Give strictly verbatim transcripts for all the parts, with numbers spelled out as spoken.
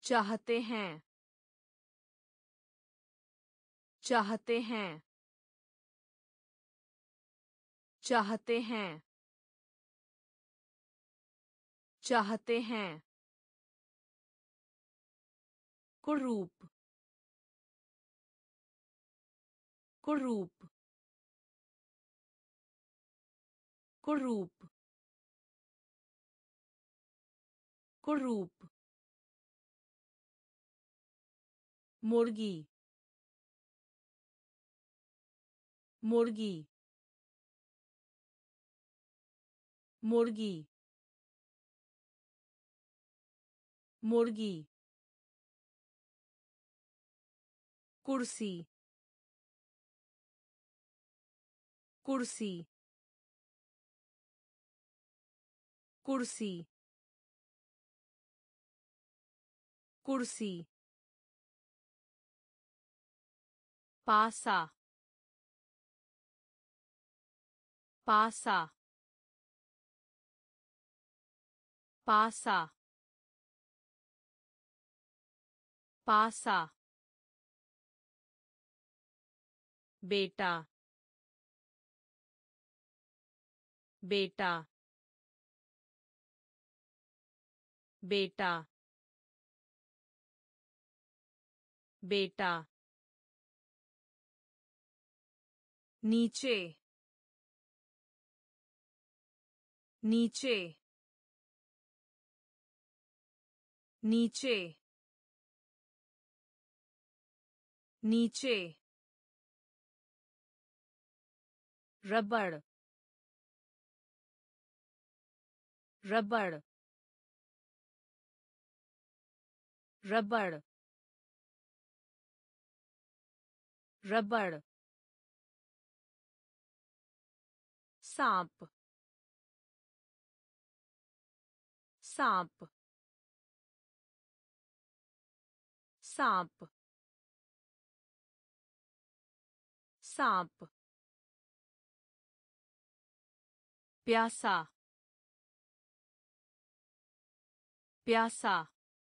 चाहते हैं चाहते हैं चाहते हैं चाहते हैं कुरूप कुरूप कुरूप कुरूप मुर्गी मुर्गी मुर्गी मुर्गी कुर्सी कुर्सी कुर्सी कुर्सी पासा पासा पासा पासा बेटा बेटा बेटा बेटा नीचे नीचे नीचे नीचे रबड़ रबड़ रबड़ रबड़ सांप सांप सांप सांप प्यासा प्यासा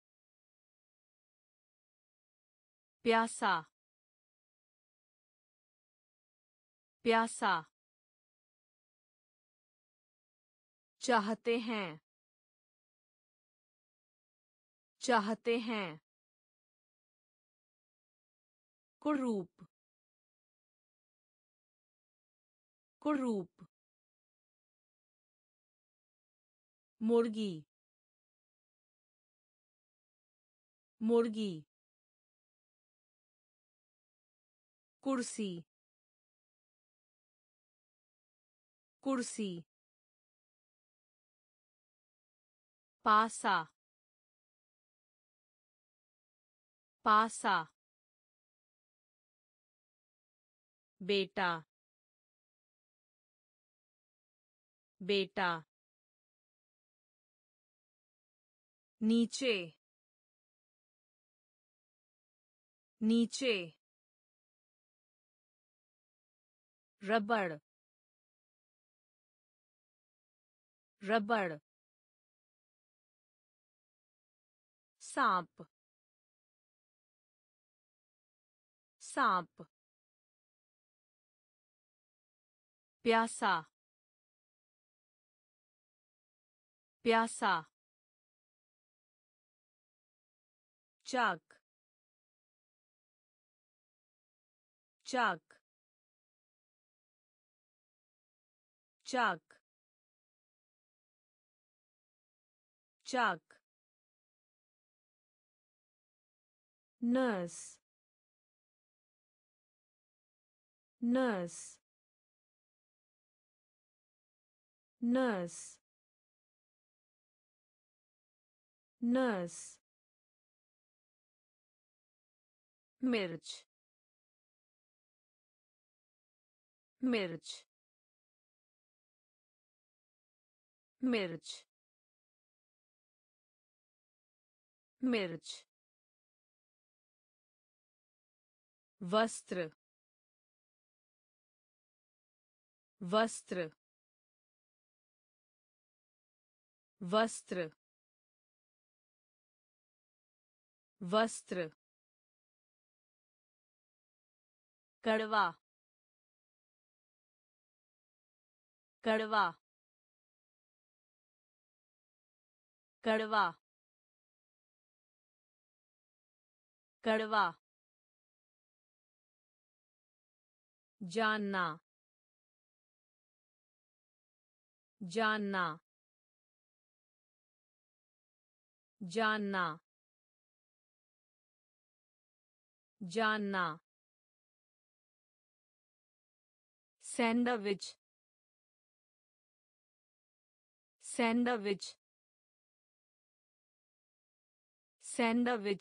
प्यासा प्यासा चाहते हैं चाहते हैं कुरूप कुरूप मुर्गी मुर्गी कुर्सी कुर्सी पासा पासा बेटा बेटा नीचे नीचे रबड़ रबड़ सांप सांप प्यासा प्यासा चाक चाक चाक चाक नर्स नर्स नर्स नर्स मिर्च मिर्च मिर्च मिर्च वस्त्र वस्त्र वस्त्र वस्त्र कड़वा कड़वा कड़वा कड़वा जानना जानना जानना जानना सैंडविच सैंडविच सैंडविच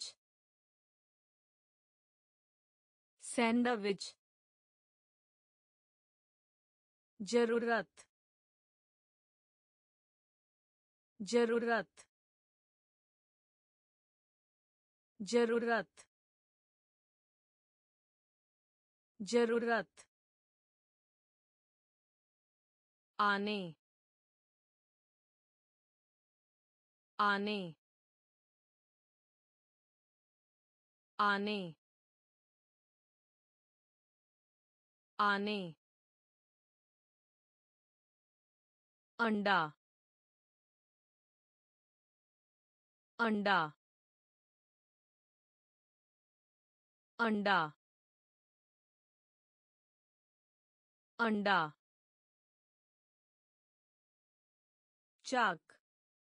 सैंडविच जरूरत जरूरत जरूरत जरूरत आने आने आने आने अंडा अंडा अंडा अंडा चाक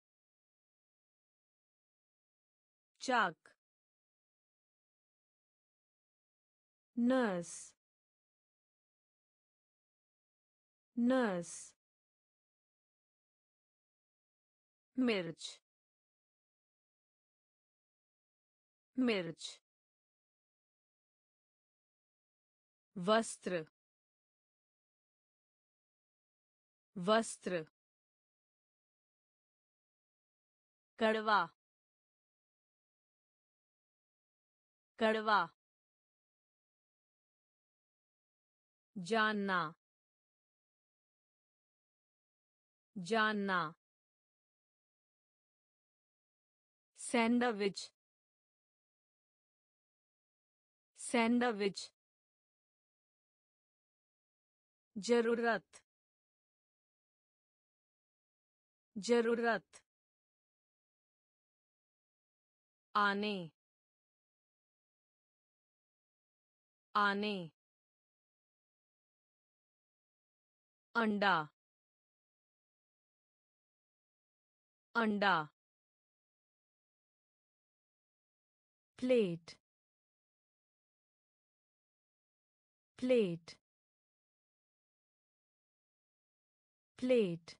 चाक नर्स नर्स मिर्च मिर्च वस्त्र वस्त्र कड़वा कड़वा जानना जानना सैंडविच सैंडविच जरूरत जरूरत आने आने अंडा अंडा plate plate plate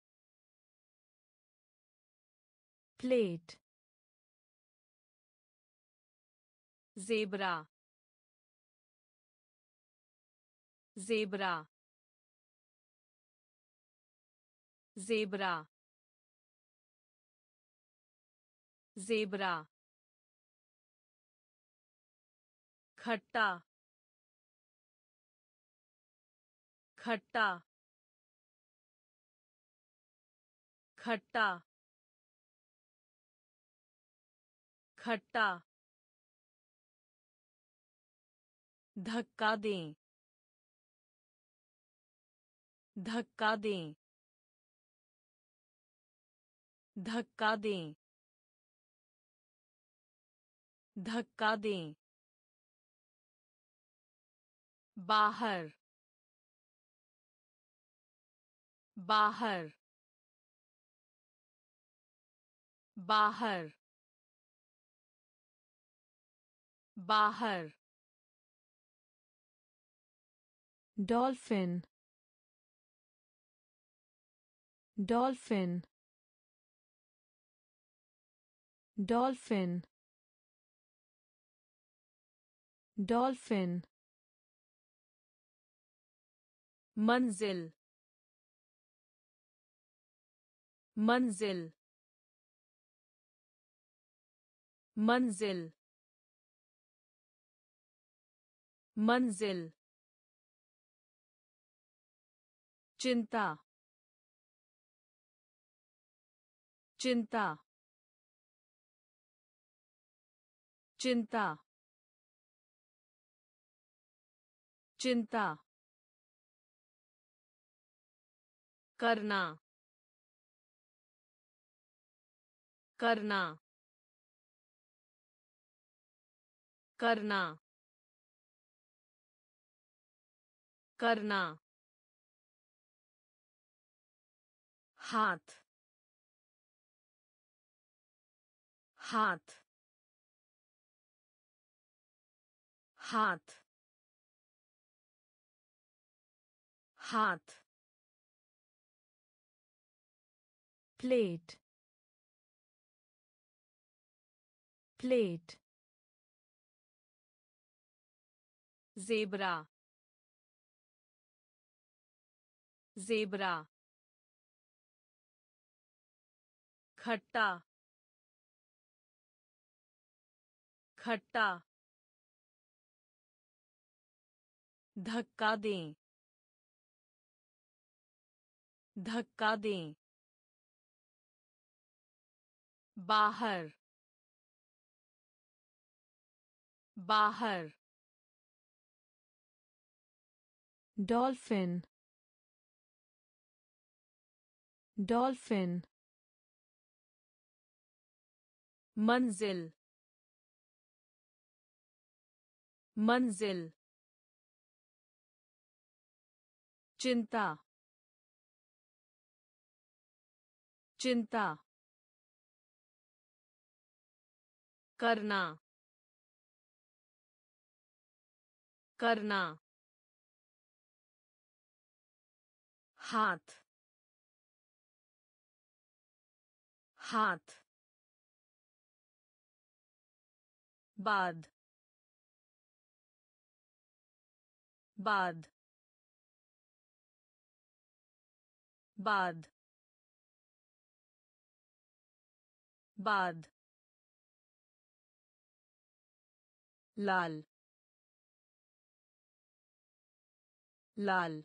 plate zebra zebra zebra zebra खट्टा खट्टा खट्टा खट्टा धक्का दें धक्का दें धक्का दें धक्का दें बाहर बाहर बाहर बाहर डॉल्फिन डॉल्फिन डॉल्फिन डॉल्फिन मंजिल मंजिल मंजिल मंजिल चिंता चिंता चिंता चिंता करना करना करना करना हाथ हाथ हाथ हाथ प्लेट प्लेट ज़ेब्रा ज़ेब्रा खट्टा खट्टा धक्का दें धक्का दें बाहर बाहर डॉल्फिन डॉल्फिन मंजिल मंजिल चिंता चिंता करना करना हाथ हाथ बाद बाद बाद बाद लाल लाल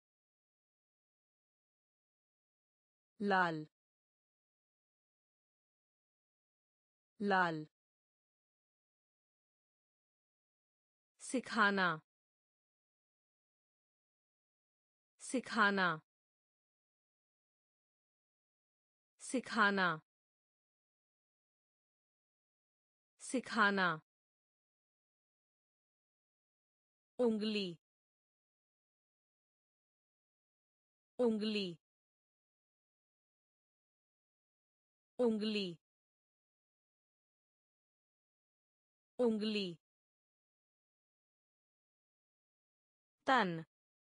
लाल लाल सिखाना सिखाना सिखाना सिखाना उंगली उंगली उंगली उंगली तन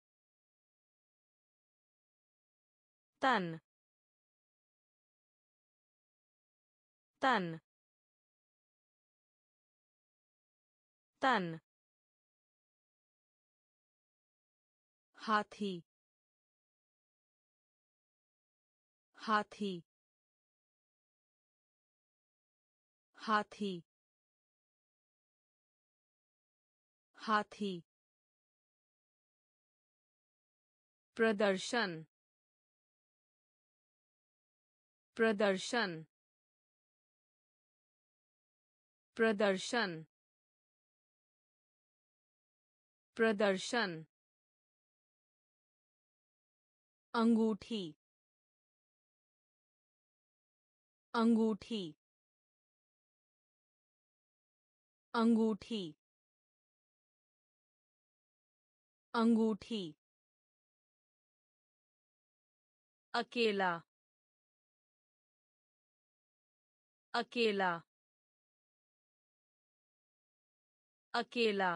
तन तन तन हाथी हाथी हाथी हाथी प्रदर्शन प्रदर्शन प्रदर्शन प्रदर्शन अंगूठी अंगूठी अंगूठी अंगूठी अकेला अकेला अकेला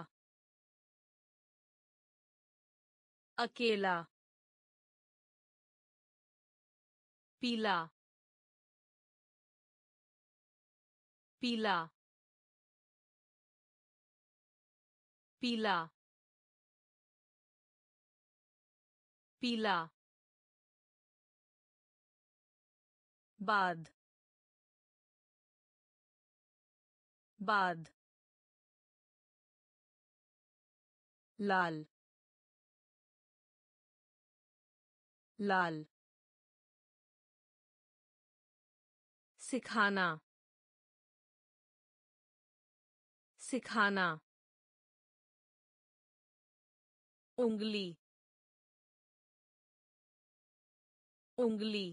अकेला पीला पीला पीला पीला बाद बाद लाल लाल सिखाना सिखाना उंगली उंगली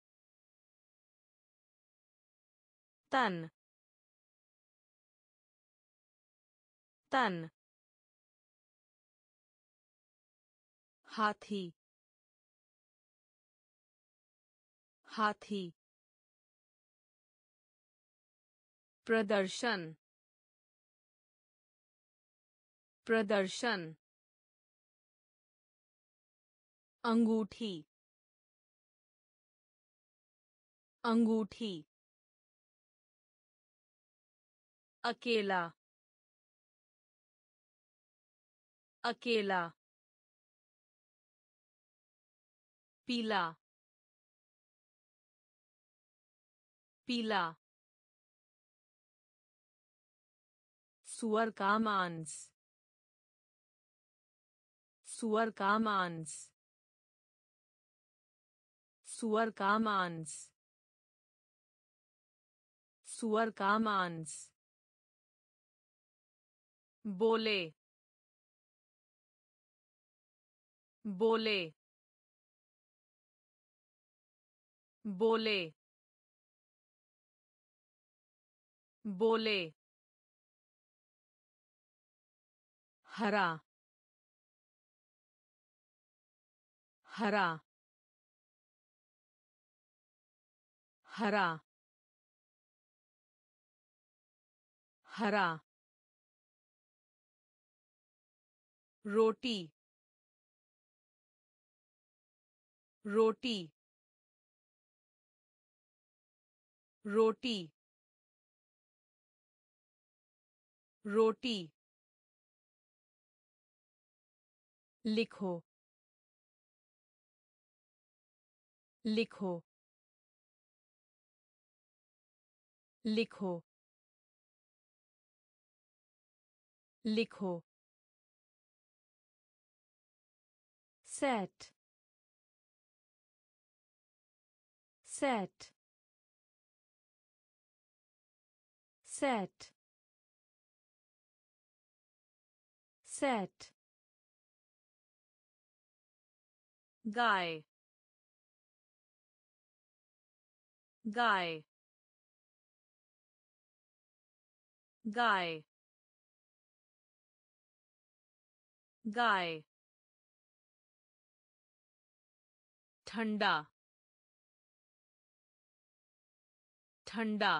तन तन हाथी हाथी प्रदर्शन प्रदर्शन अंगूठी अंगूठी अकेला अकेला पीला पीला सुअर का मांस सुअर का मांस सुअर का मांस सुअर का मांस बोले बोले बोले बोले हरा हरा हरा हरा रोटी रोटी रोटी रोटी लिखो लिखो लिखो लिखो सेट सेट सेट सेट गाय गाय गाय गाय ठंडा ठंडा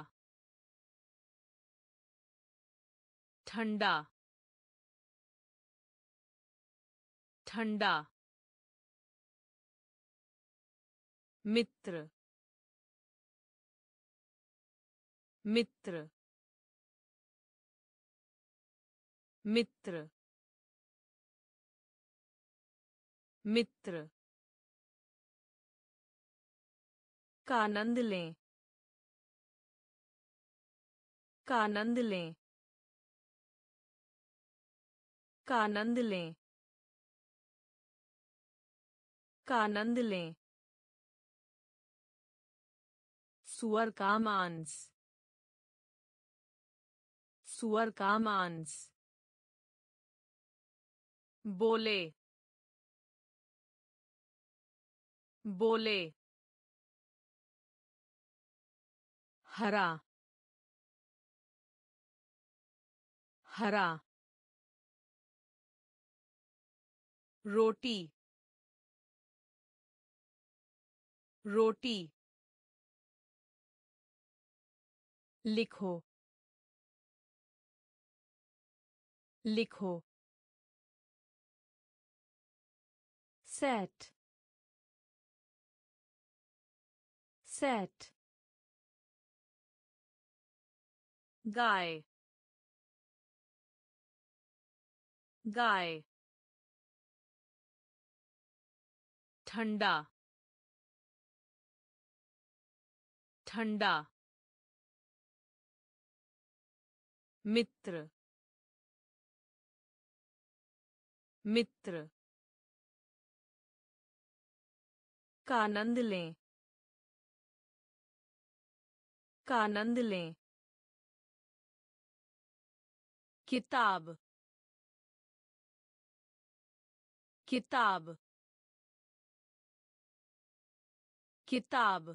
ठंडा ठंडा मित्र मित्र मित्र मित्र का आनंद लें का आनंद लें का आनंद लें का आनंद लें सुअर का मांस सुअर का मांस बोले बोले हरा हरा रोटी रोटी लिखो लिखो सेट सेट गाय गाय ठंडा ठंडा मित्र मित्र का आनंद लें का आनंद लें किताब किताब किताब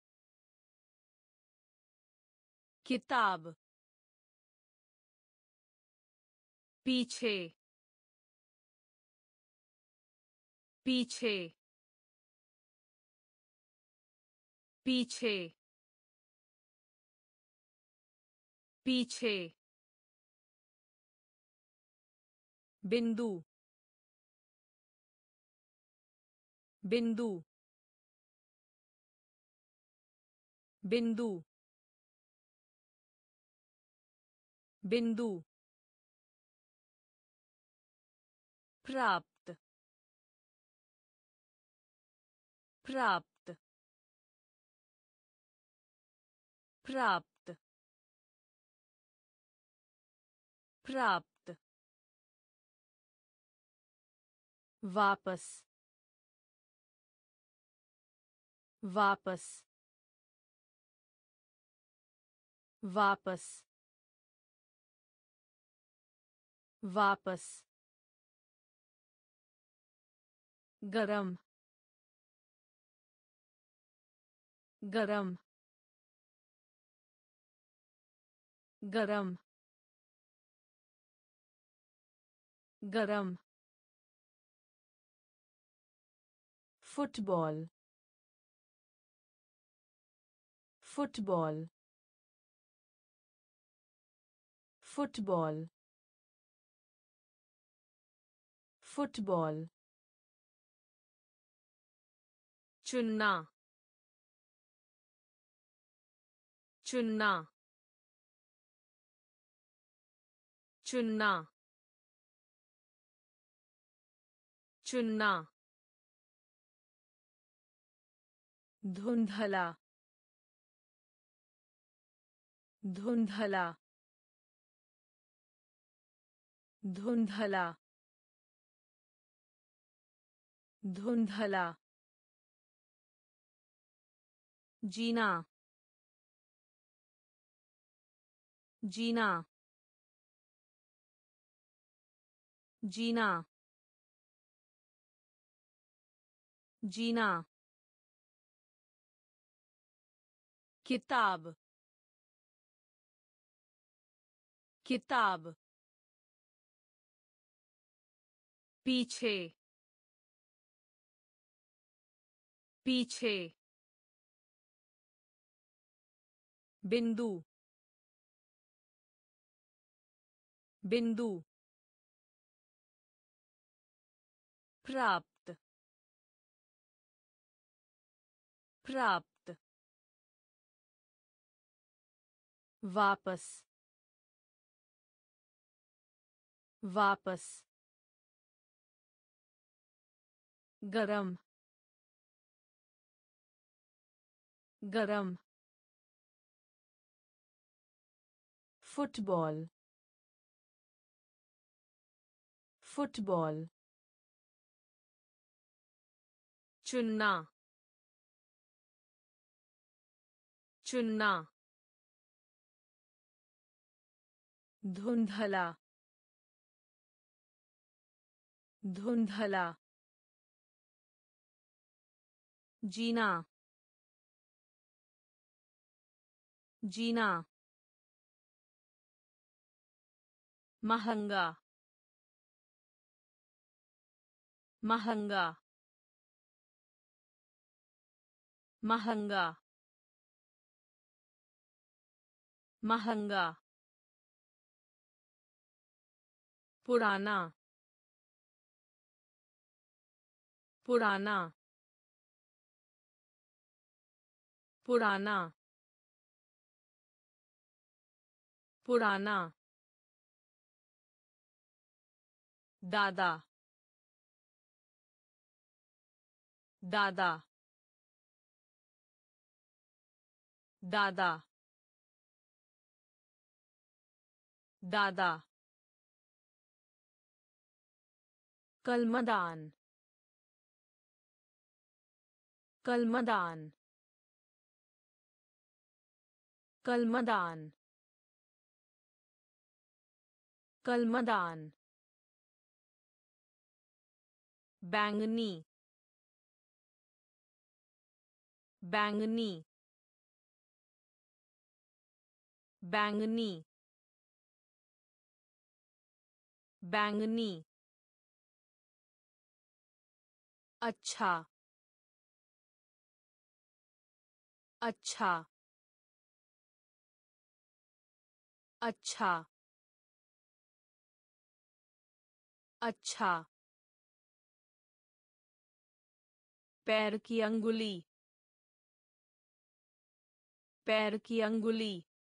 किताब पीछे पीछे पीछे पीछे बिंदु बिंदु बिंदु बिंदु प्राप्त प्राप्त प्राप्त प्राप्त वापस वापस वापस वापस गरम गरम गरम गरम फुटबॉल फुटबॉल फुटबॉल फुटबॉल चुनना चुनना चुनना चुनना धुंधला धुंधला धुंधला धुंधला जीना जीना जीना जीना किताब किताब पीछे पीछे बिंदु बिंदु प्राप्त प्राप्त वापस वापस गरम गरम फुटबॉल फुटबॉल चुनना चुनना धुंधला धुंधला जीना जीना महंगा महंगा महंगा महंगा पुराना पुराना पुराना पुराना दादा दादा दादा दादा कलमदान कलमदान कलमदान कलमदान बैंगनी बैंगनी बैंगनी बैंगनी अच्छा अच्छा अच्छा अच्छा पैर की अंगुली पैर की अंगुली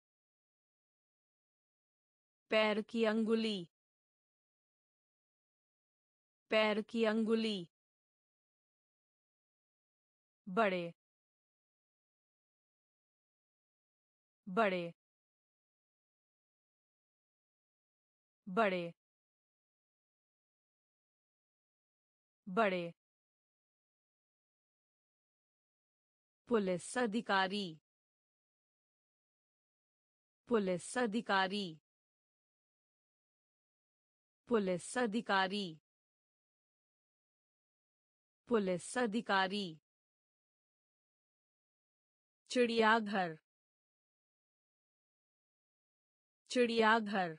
पैर की अंगुली पैर की अंगुली बड़े बड़े बड़े बड़े पुलिस अधिकारी पुलिस अधिकारी पुलिस अधिकारी पुलिस अधिकारी चिड़ियाघर चिड़ियाघर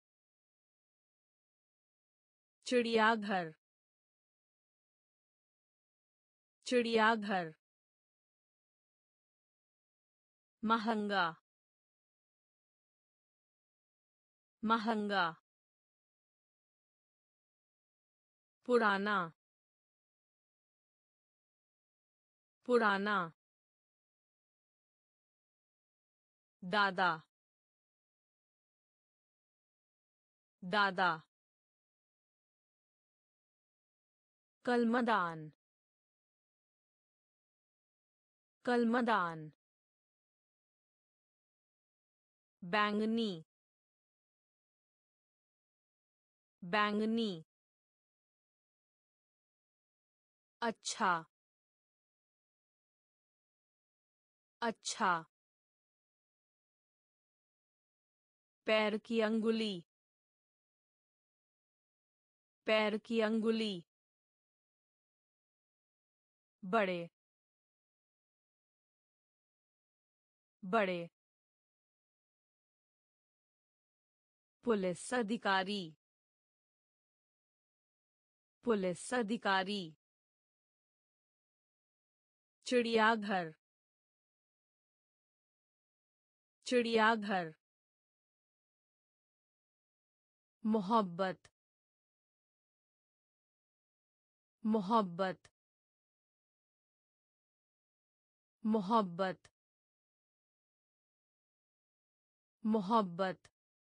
चिड़ियाघर चिड़ियाघर महंगा महंगा पुराना पुराना दादा दादा कलमदान कलमदान बैंगनी बैंगनी अच्छा अच्छा पैर की अंगुली पैर की अंगुली बड़े बड़े पुलिस अधिकारी पुलिस अधिकारी चिड़ियाघर चिड़ियाघर मोहब्बत मोहब्बत मोहब्बत मोहब्बत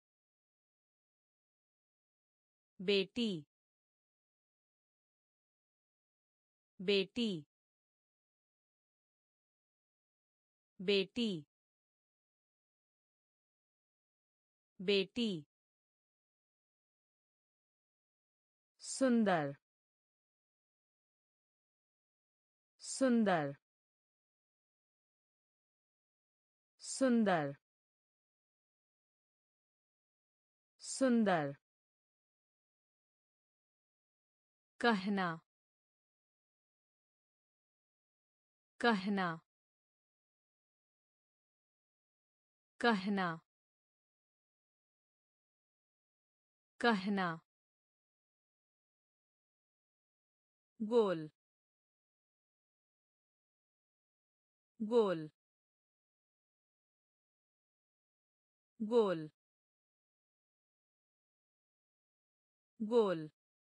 बेटी बेटी बेटी बेटी सुंदर सुंदर सुंदर सुंदर कहना कहना कहना कहना गोल गोल गोल गोल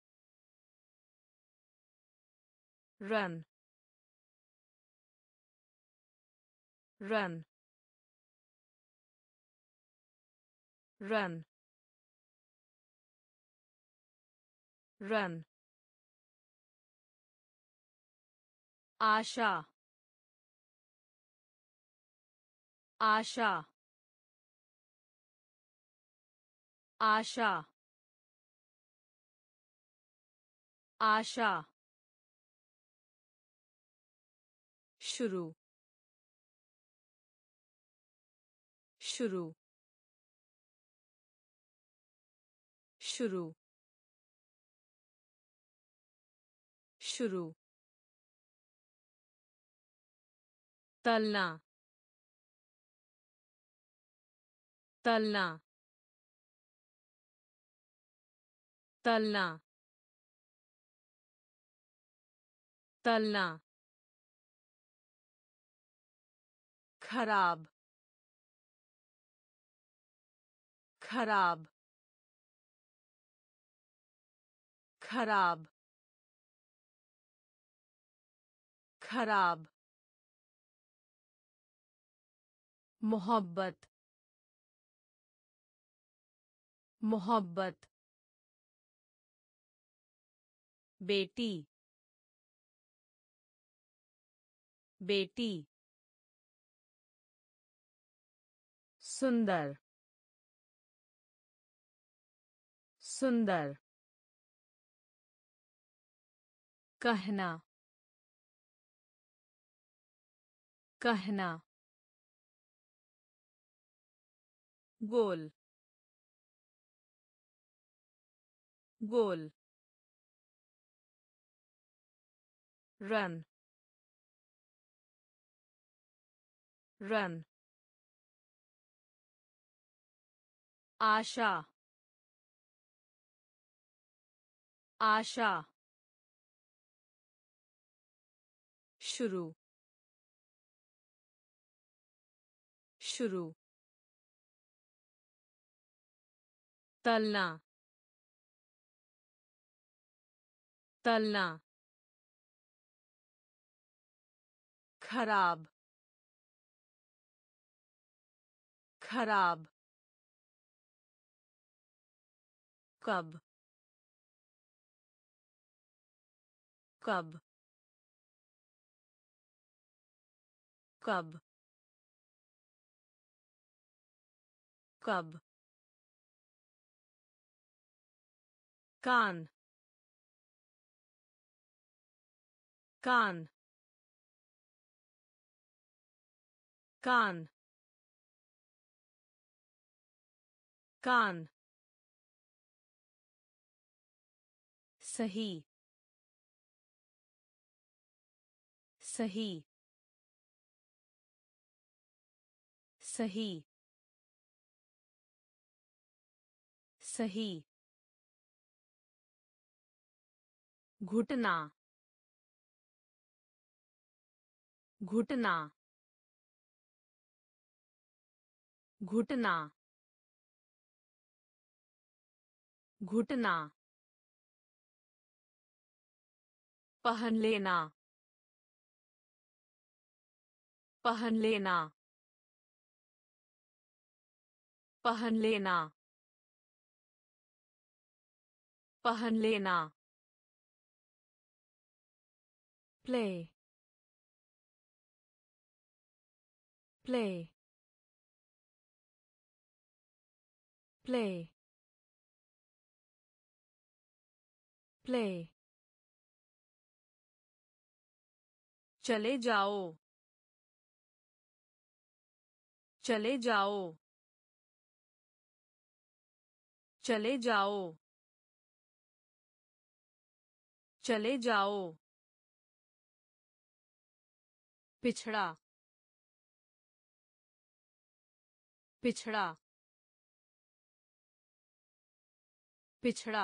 रन रन रन रन आशा आशा आशा आशा शुरू शुरू शुरू शुरू तलना तलना तलना तलना खराब खराब खराब खराब मोहब्बत मोहब्बत बेटी बेटी सुंदर सुंदर कहना कहना गोल गोल रन रन आशा आशा शुरू शुरू तलना तलना खराब खराब कब कब कब कब कान कान कान कान सही सही सही सही घुटना घुटना घुटना घुटना पहन लेना पहन लेना पहन लेना पहन लेना प्ले प्ले प्ले प्ले चले जाओ चले जाओ चले जाओ चले जाओ पिछड़ा पिछड़ा पिछड़ा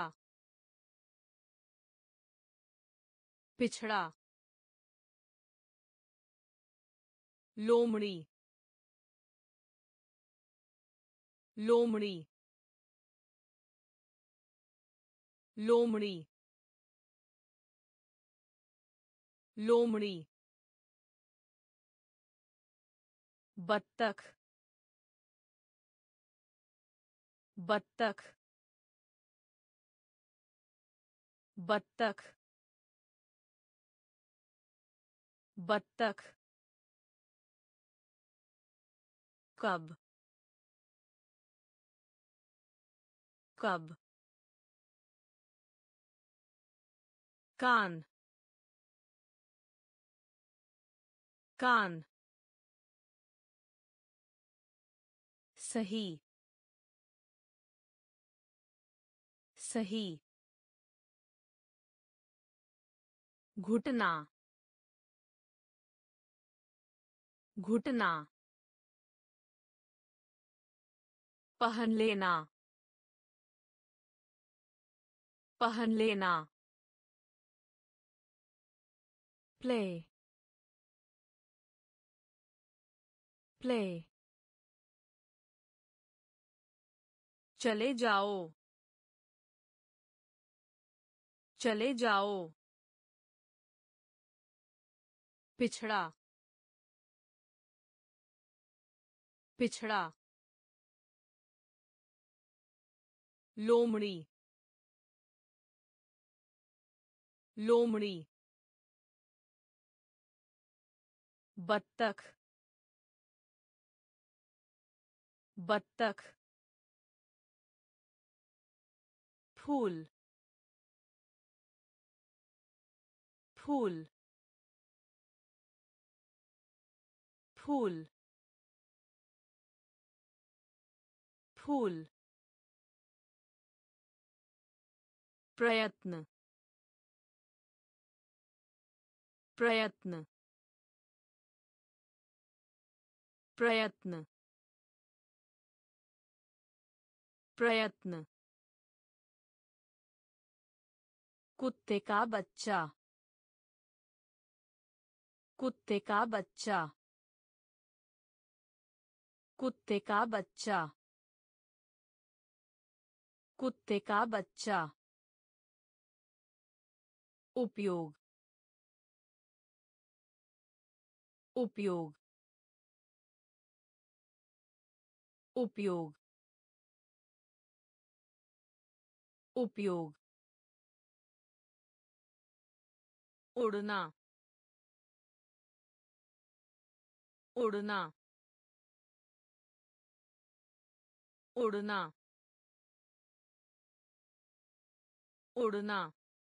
पिछड़ा लोमड़ी लोमड़ी लोमड़ी लोमड़ी बत्तख बत्तख बत्तख बत्तख कब कब कान कान सही सही घुटना घुटना पहन लेना पहन लेना प्ले प्ले चले जाओ चले जाओ पिछड़ा पिछड़ा लोमड़ी लोमड़ी बत्तख बत्तख फूल फूल फूल फूल प्रयत्न प्रयत्न प्रयत्न प्रयत्न कुत्ते का बच्चा कुत्ते का बच्चा कुत्ते का बच्चा कुत्ते का बच्चा उपयोग उपयोग उपयोग उपयोग उड़ना उड़ना उड़ना उड़ना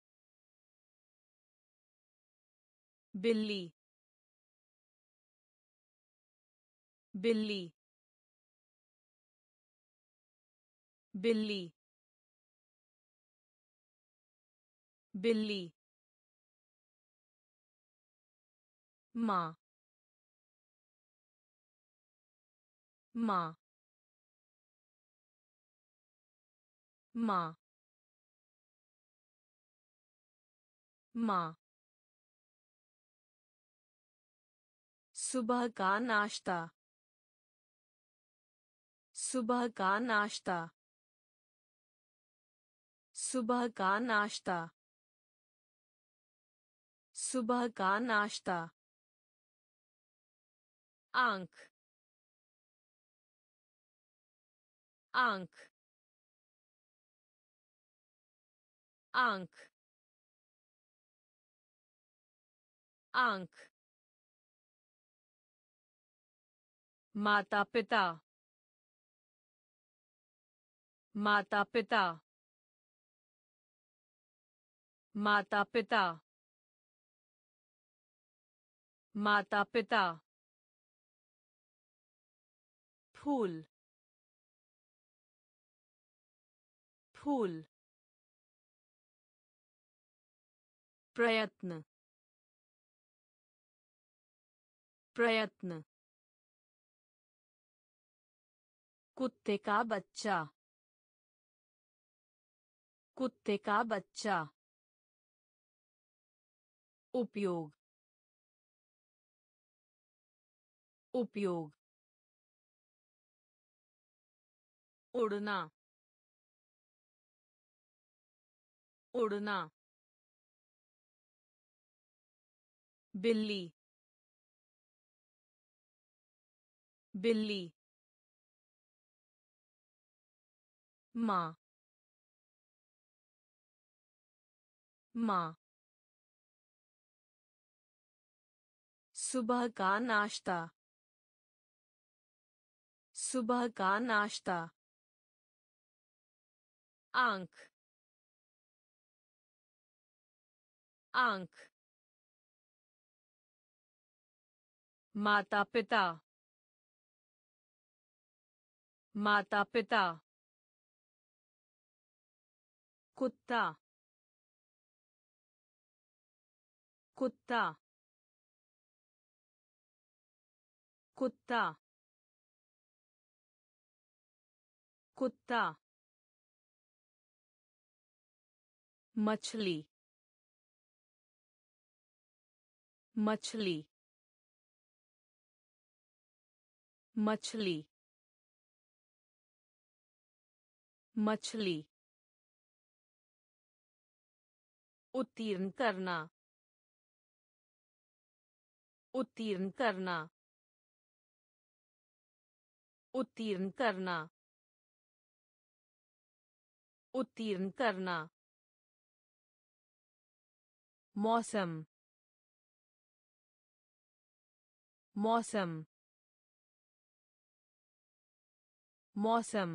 बिल्ली बिल्ली बिल्ली बिल्ली माँ माँ माँ माँ सुबह का नाश्ता सुबह का नाश्ता सुबह का नाश्ता सुबह का नाश्ता आंख आंख आंख आंख माता पिता माता पिता माता पिता माता पिता फूल फूल प्रयत्न प्रयत्न कुत्ते का बच्चा कुत्ते का बच्चा उपयोग उपयोग उड़ना उड़ना बिल्ली बिल्ली माँ माँ सुबह का नाश्ता सुबह का नाश्ता आंख आंख माता पिता माता पिता कुत्ता कुत्ता कुत्ता कुत्ता मछली मछली मछली मछली उत्तीर्ण करना उत्तीर्ण करना उत्तीर्ण करना उत्तीर्ण करना मौसम मौसम मौसम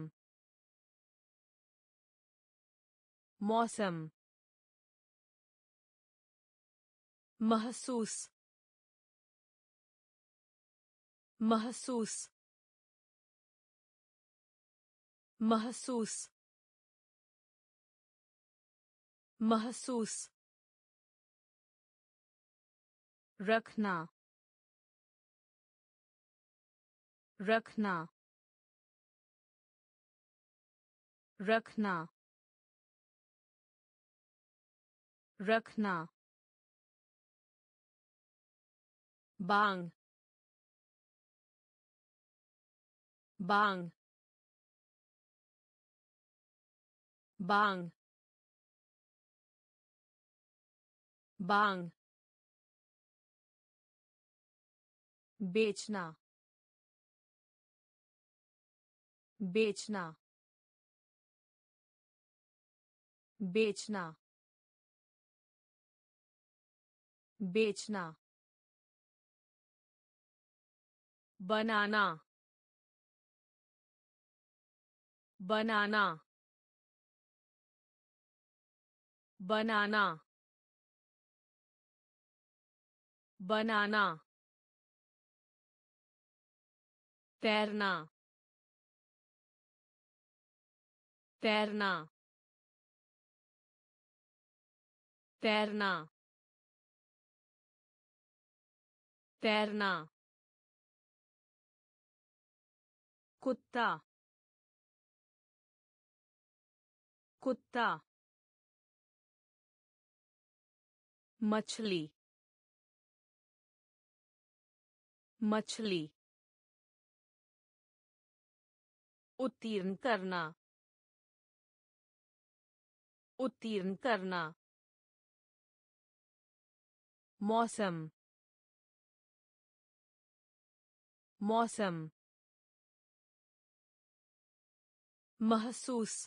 मौसम महसूस महसूस महसूस महसूस रखना रखना रखना रखना बांग बांग बांग बांग बेचना बेचना बेचना बेचना बनाना बनाना बनाना बनाना तैरना तैरना तैरना तैरना कुत्ता कुत्ता मछली मछली उत्तीर्ण करना उत्तीर्ण करना मौसम मौसम महसूस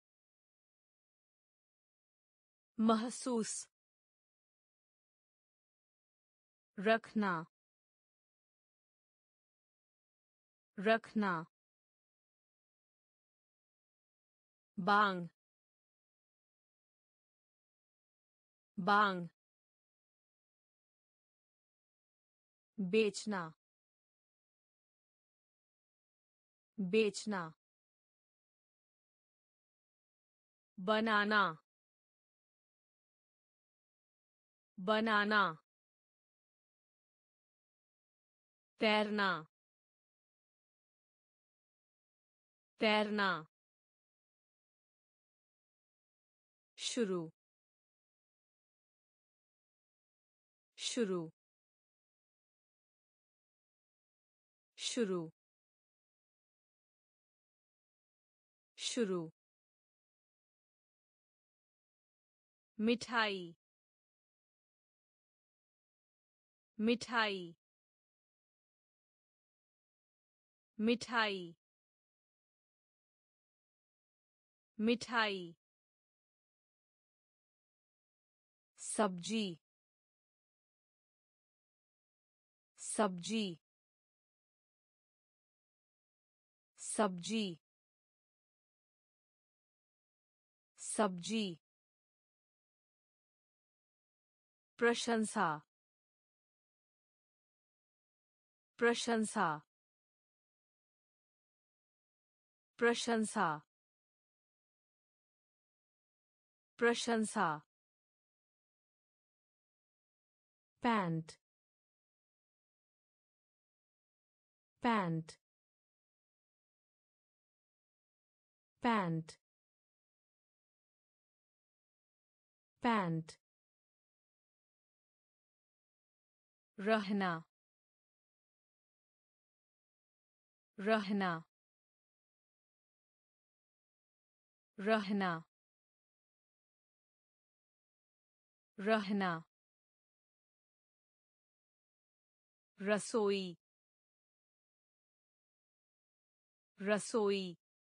महसूस रखना रखना बांग बांग बेचना बेचना बनाना बनाना तैरना तैरना शुरू शुरू शुरू शुरू मिठाई मिठाई मिठाई मिठाई सब्जी सब्जी सब्जी सब्जी प्रशंसा प्रशंसा प्रशंसा प्रशंसा पैंट पैंट पैंट पैंट रहना रहना रहना रहना रसोई रसोई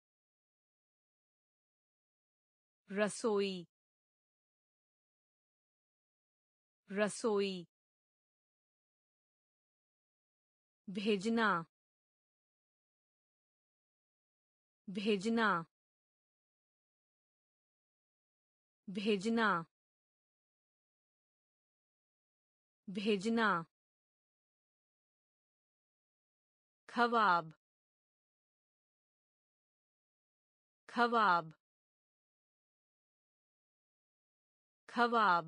रसोई रसोई भेजना भेजना भेजना भेजना ख्वाब ख्वाब ख्वाब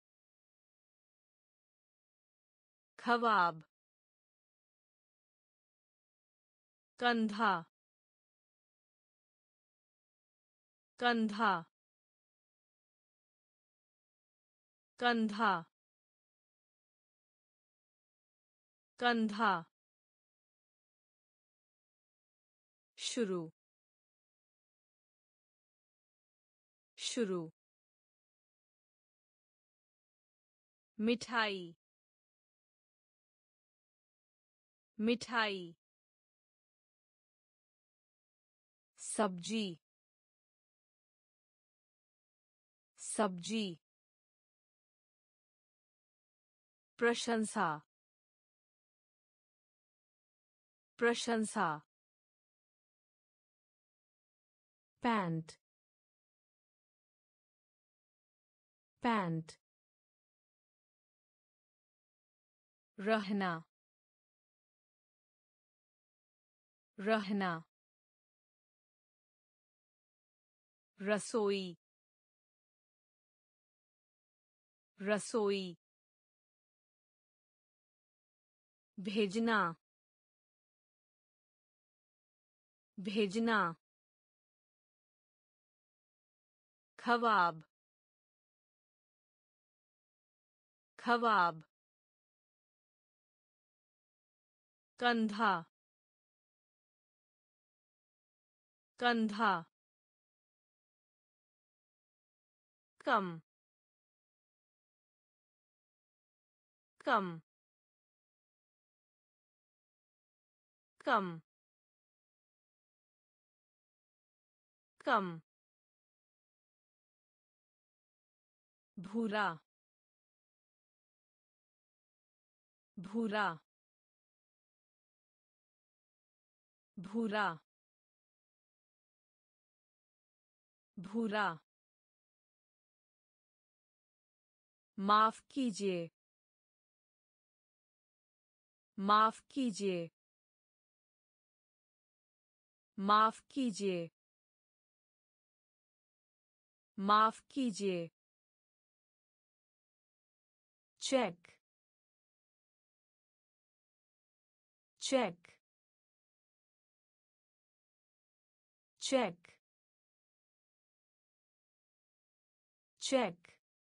ख्वाब कंधा कंधा कंधा कंधा शुरू शुरू मिठाई मिठाई सब्जी सब्जी प्रशंसा प्रशंसा पैंट पैंट रहना रहना रसोई रसोई भेजना भेजना ख्वाब ख्वाब कंधा कंधा कम कम कम कम भूरा भूरा भूरा भूरा माफ कीजिए माफ कीजिए माफ कीजिए माफ कीजिए चेक चेक चेक चेक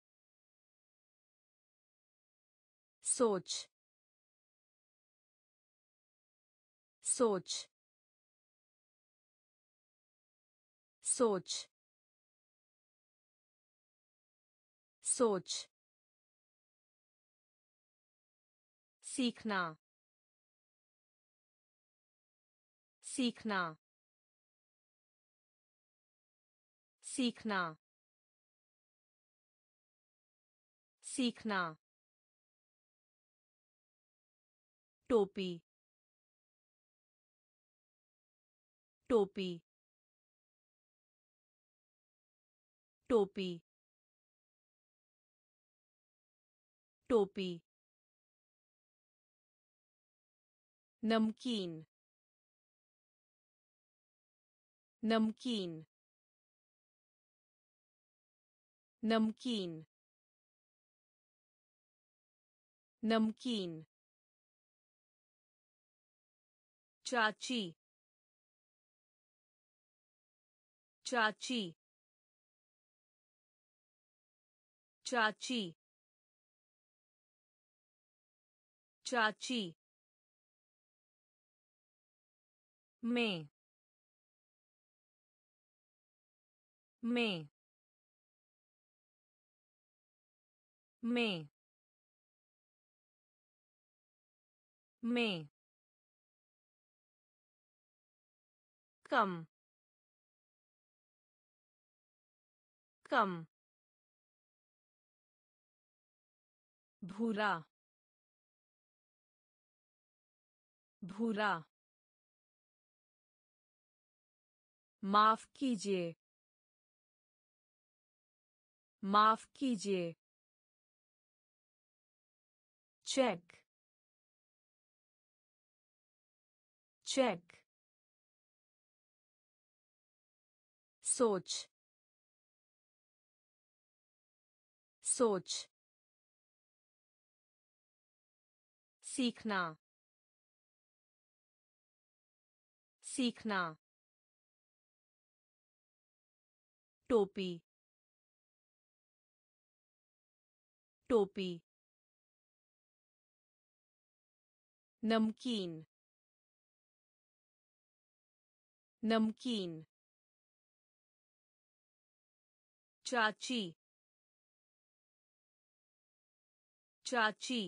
सोच सोच सोच सोच सीखना सीखना सीखना सीखना टोपी टोपी टोपी टोपी नमकीन नमकीन नमकीन नमकीन चाची चाची चाची चाची में में में में कम कम भूरा भूरा माफ कीजिए माफ कीजिए चेक चेक सोच सोच सीखना सीखना टोपी टोपी नमकीन नमकीन चाची चाची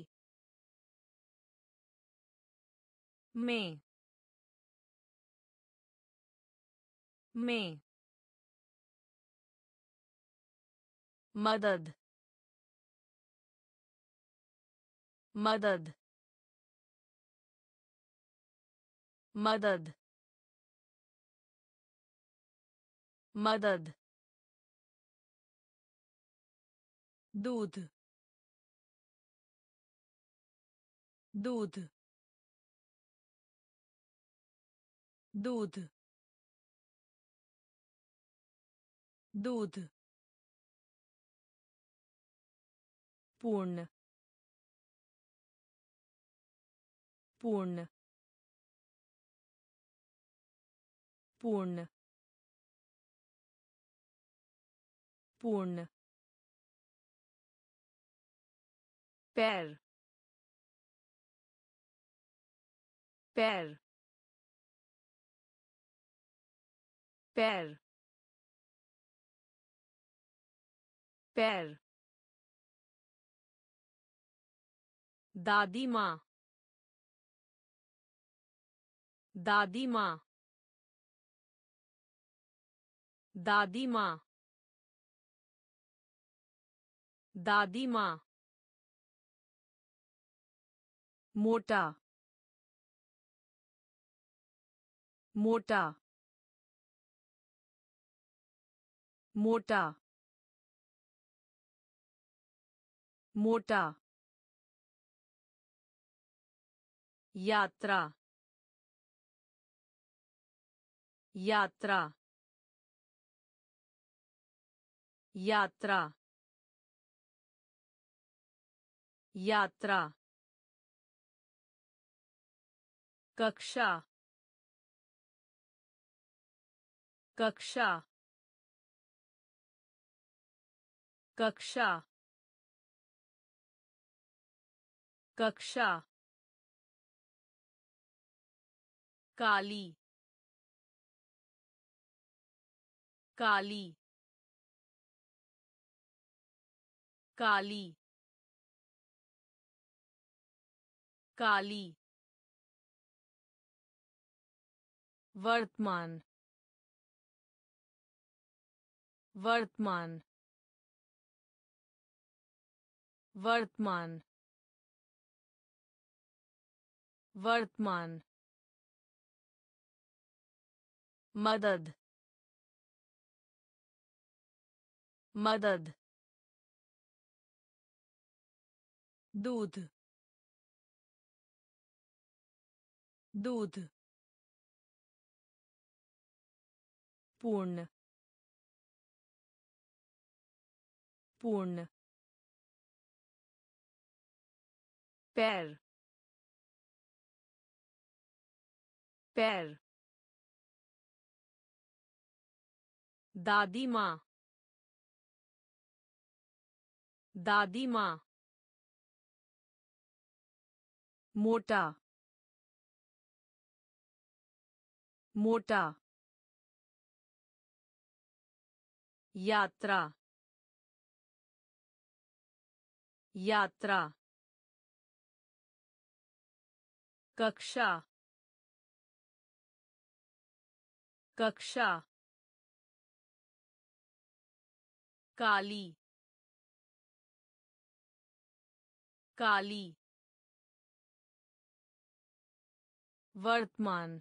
में में मदद मदद मदद मदद दूध दूध दूध दूध पूर्ण पूर्ण पूर्ण पूर्ण पैर पैर पैर पैर दादी माँ दादी माँ दादी माँ दादी माँ मोटा मोटा मोटा मोटा यात्रा यात्रा यात्रा यात्रा कक्षा कक्षा कक्षा कक्षा काली काली काली काली वर्तमान वर्तमान वर्तमान वर्तमान मदद मदद दूध दूध पूर्ण पूर्ण पैर पैर दादी माँ दादी माँ मोटा मोटा यात्रा यात्रा कक्षा कक्षा काली काली वर्तमान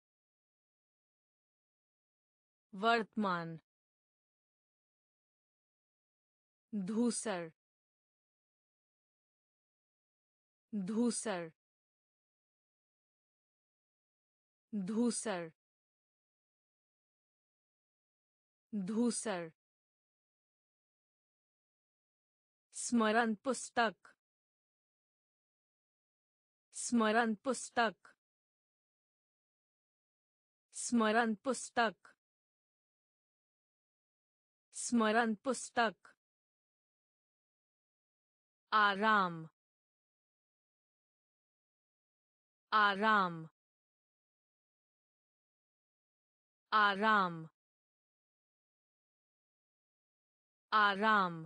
वर्तमान धूसर धूसर धूसर धूसर स्मरण पुस्तक स्मरण पुस्तक स्मरण पुस्तक स्मरण पुस्तक आराम आराम आराम आराम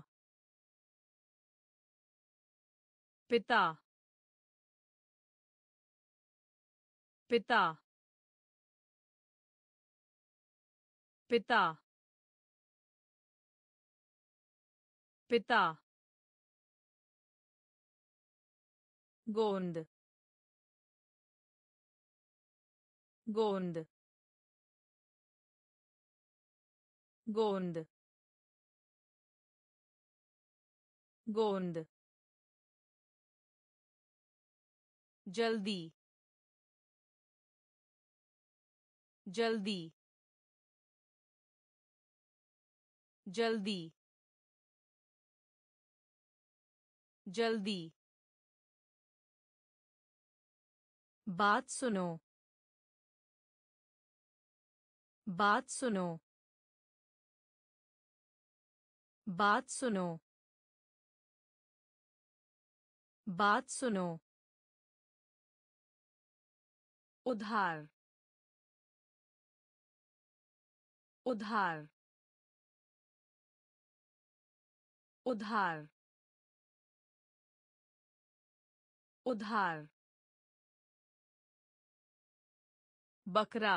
पिता पिता पिता पिता गोंद गोंद गोंद गोंद जल्दी जल्दी जल्दी जल्दी बात सुनो बात सुनो बात सुनो बात सुनो उधार उधार उधार उधार बकरा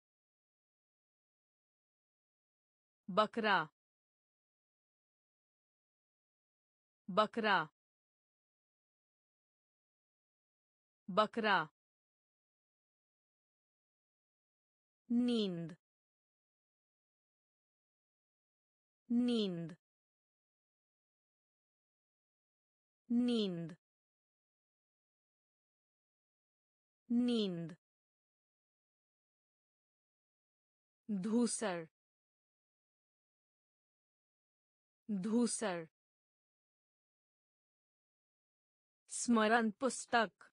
बकरा बकरा बकरा नींद नींद नींद नींद धूसर धूसर स्मरण पुस्तक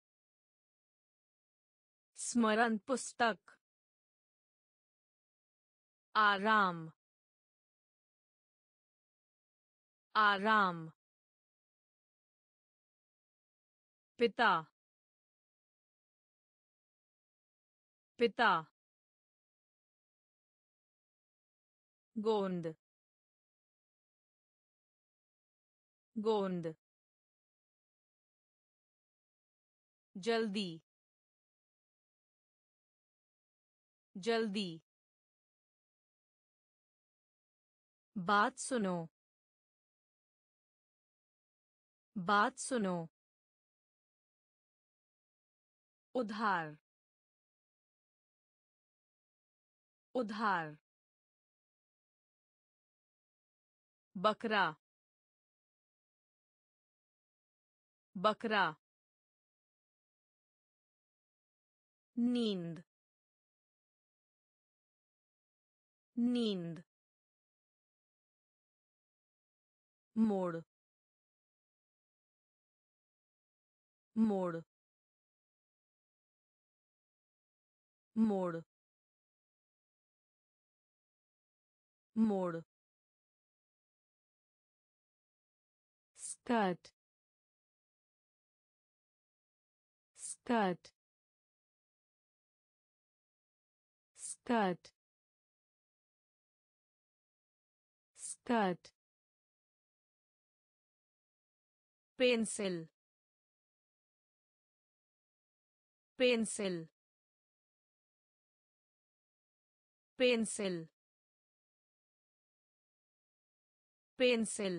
स्मरण पुस्तक आराम आराम पिता पिता गोंद गोंद जल्दी जल्दी बात सुनो बात सुनो उधार उधार बकरा बकरा नींद नींद मोड़ मोड़ मोड़ मोड़ skirt, skirt, skirt, skirt, pencil pencil pencil pencil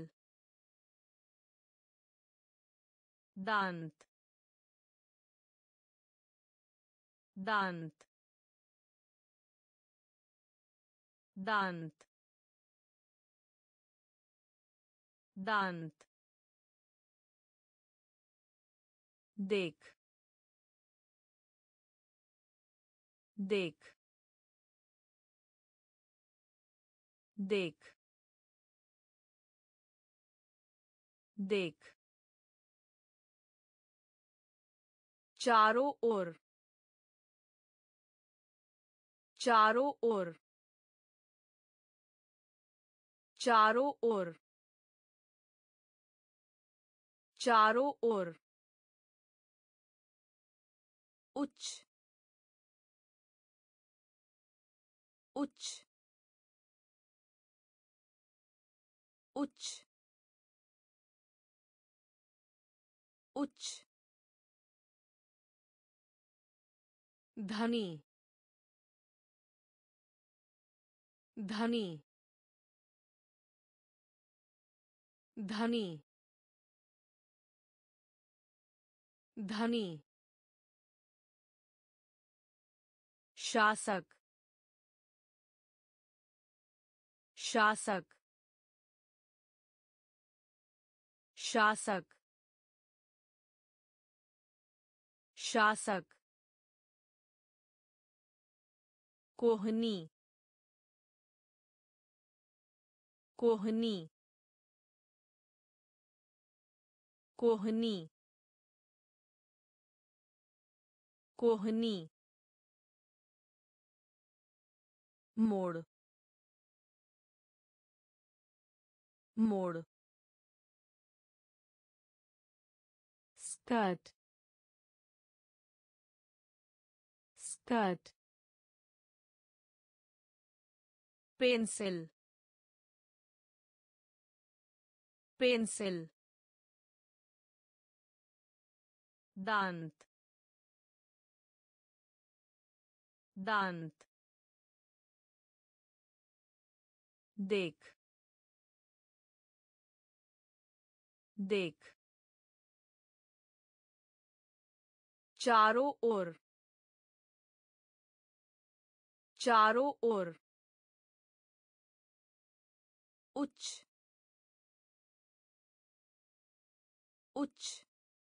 दांत दांत दांत दांत देख देख देख देख चारों ओर चारों ओर चारों ओर चारों ओर उच्च उच्च उच्च उच्च धनी धनी धनी धनी शासक शासक शासक शासक कोहनी कोहनी कोहनी कोहनी मोड़ मोड़ skirt, skirt, पेंसिल पेंसिल दांत दांत देख देख चारों ओर चारों ओर उच्च उच्च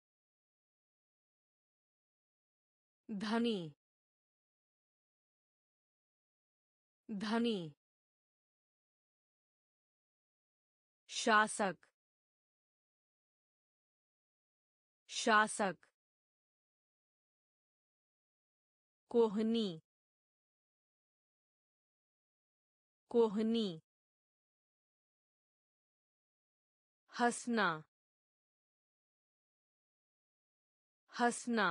धनी धनी शासक शासक कोहनी कोहनी हंसना हंसना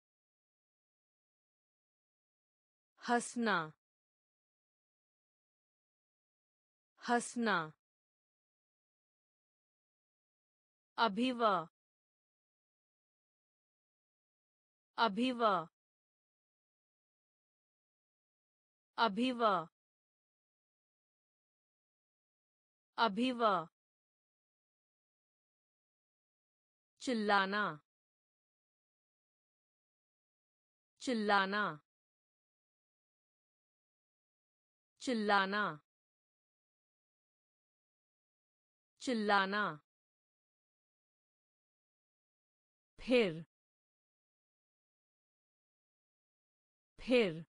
हंसना हंसना अभिवा अभिवा अभिवा अभिवा चिल्लाना चिल्लाना चिल्लाना चिल्लाना फिर फिर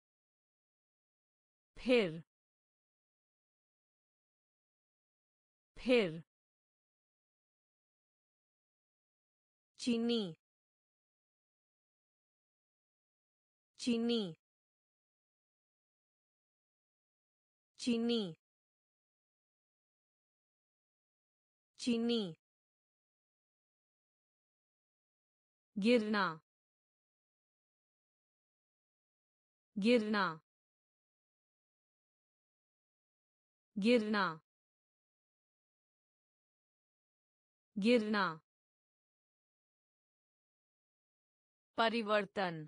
फिर फिर चीनी चीनी चीनी चीनी गिरना गिरना गिरना गिरना परिवर्तन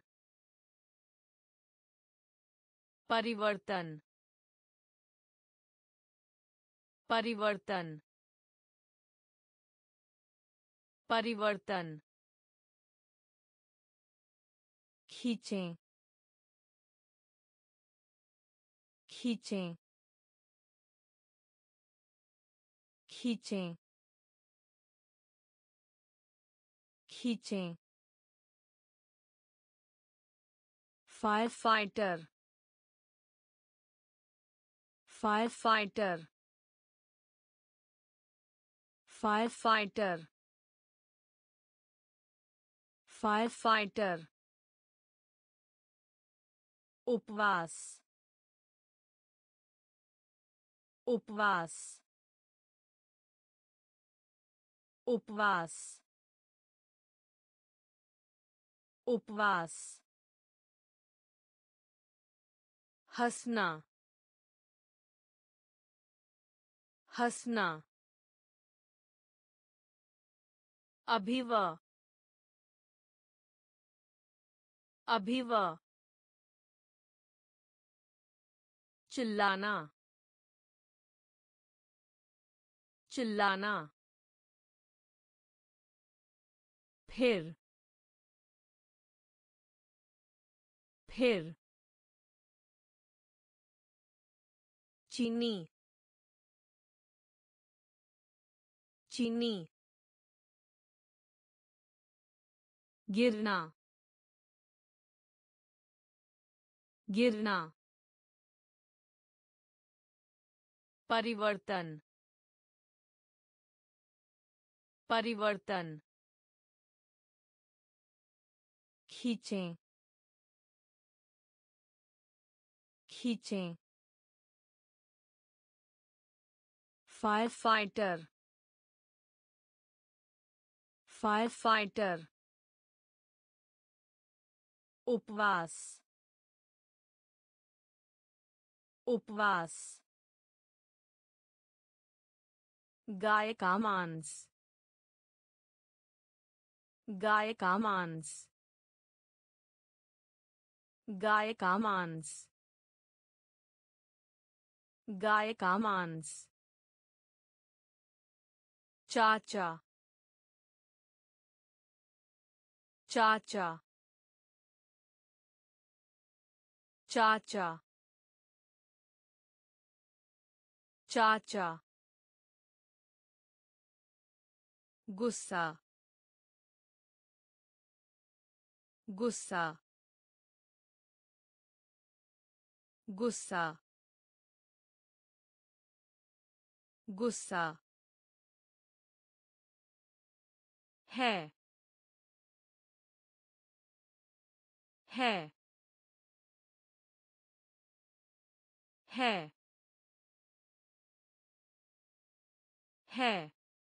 परिवर्तन परिवर्तन परिवर्तन खींचें खींचें खींचें खींचें fire fighter fire fighter fire fighter fire fighter उपवास उपवास उपवास उपवास हंसना हंसना अभिवा अभिवा चिल्लाना चिल्लाना फिर फिर चीनी चीनी गिरना गिरना परिवर्तन परिवर्तन खींचें खींचें फायर फाइटर फायर फाइटर उपवास उपवास गाय का मांस गाय का मांस गाय का मांस गाय का मांस चाचा चाचा चाचा चाचा गुस्सा गुस्सा गुस्सा गुस्सा है है है है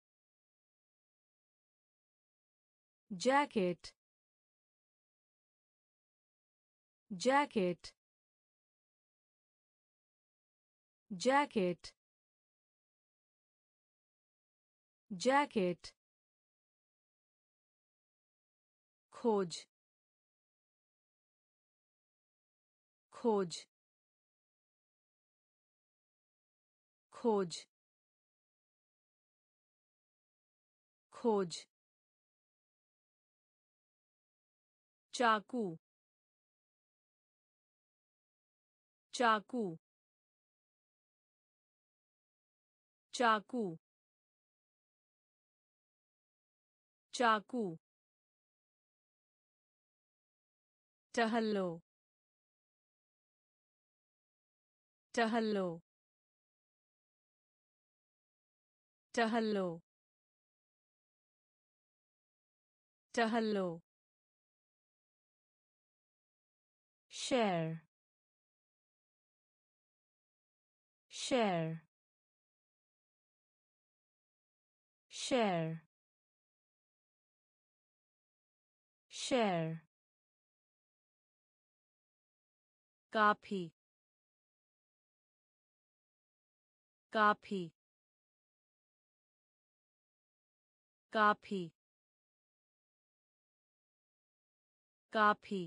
जैकेट जैकेट जैकेट जैकेट खोज खोज खोज खोज चाकू चाकू चाकू चाकू टहलो टहलो टहलो टहलो share share share share काफी काफी काफी काफी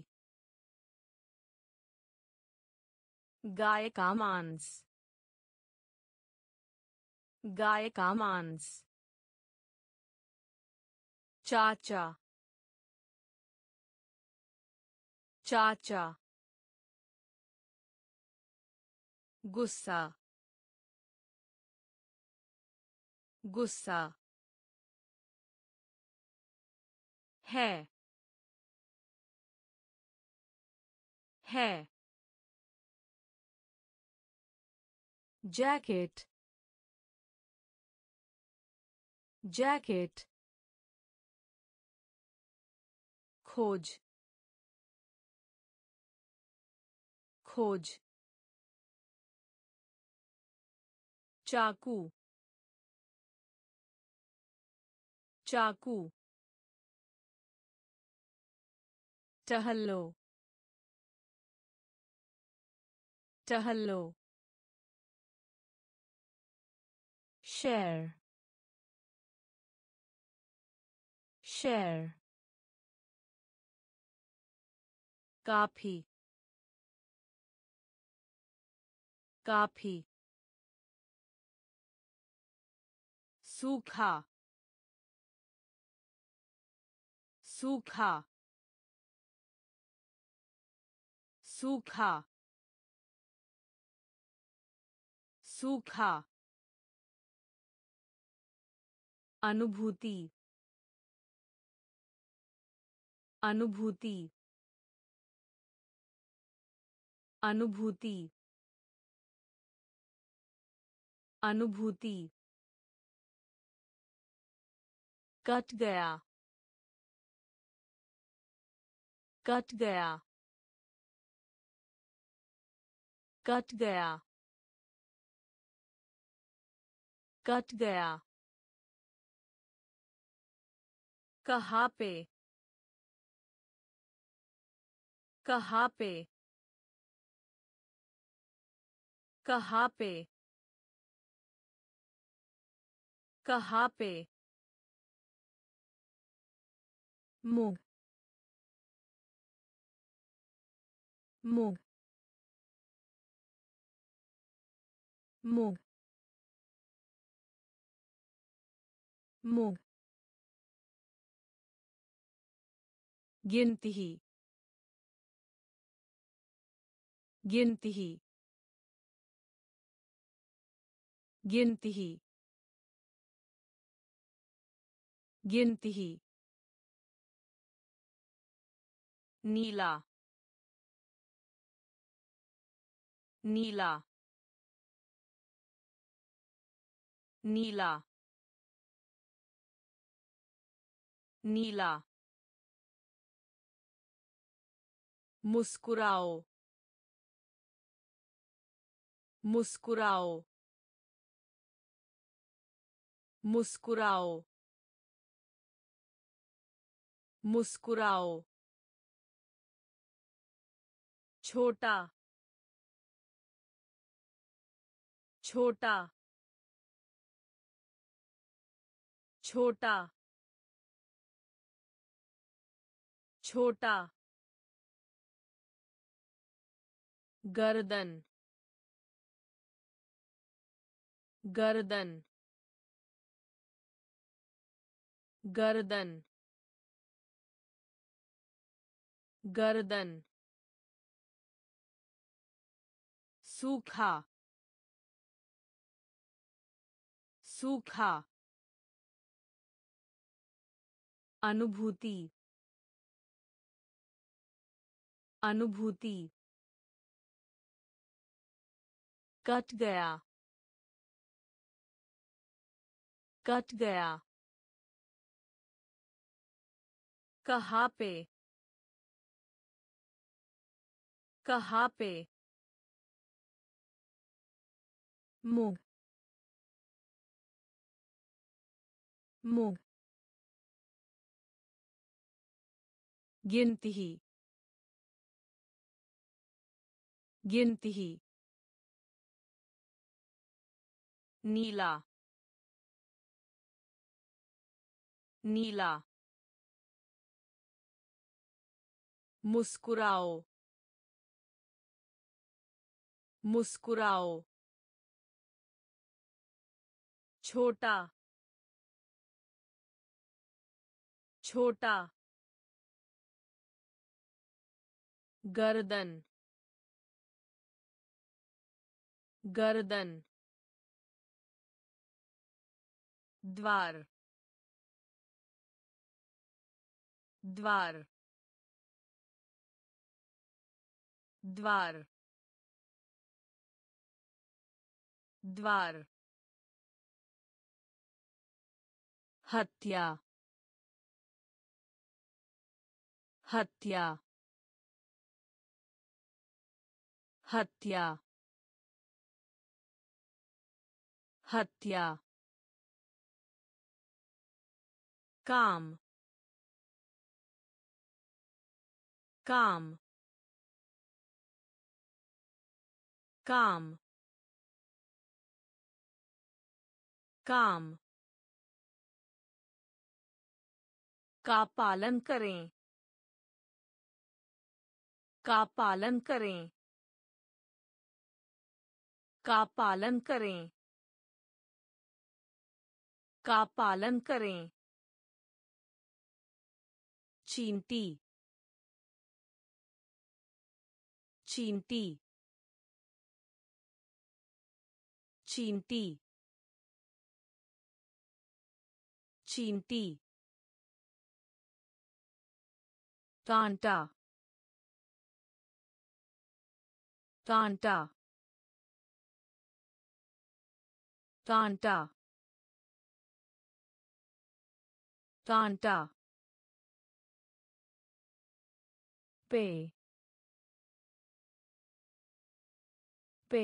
गाय का मांस गाय का मांस चाचा चाचा गुस्सा गुस्सा है है jacket jacket खोज खोज चाकू चाकू टहलो टहलो share share काफी काफी सूखा सूखा सूखा सूखा अनुभूति अनुभूति अनुभूति अनुभूति कट गया कट गया कट गया कट गया कहाँ पे कहाँ पे कहाँ पे कहाँ पे मूंग मूंग मूंग मूंग गिनती गिनती गिनती गिनती नीला नीला नीला नीला मुस्कुराओ मुस्कुराओ मुस्कुराओ मुस्कुराओ छोटा छोटा छोटा छोटा गर्दन गर्दन गर्दन गर्दन सूखा सूखा अनुभूति अनुभूति कट गया कट गया कहाँ पे कहाँ पे मूंग मूंग गिनती गिनती नीला नीला मुस्कुराओ मुस्कुराओ छोटा छोटा गर्दन गर्दन द्वार द्वार द्वार द्वार हत्या हत्या हत्या हत्या काम काम काम काम का पालन करें का पालन करें का पालन करें का पालन करें चींटी चींटी चींटी चींटी कांटा कांटा कांटा कांटा पे पे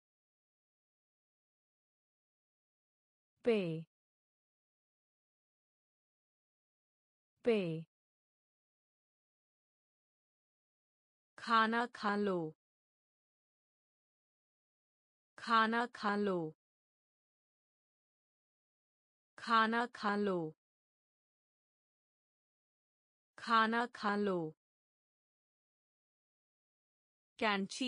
पे पे खाना खा लो खाना खा लो खाना खा लो खाना खा लो कैंची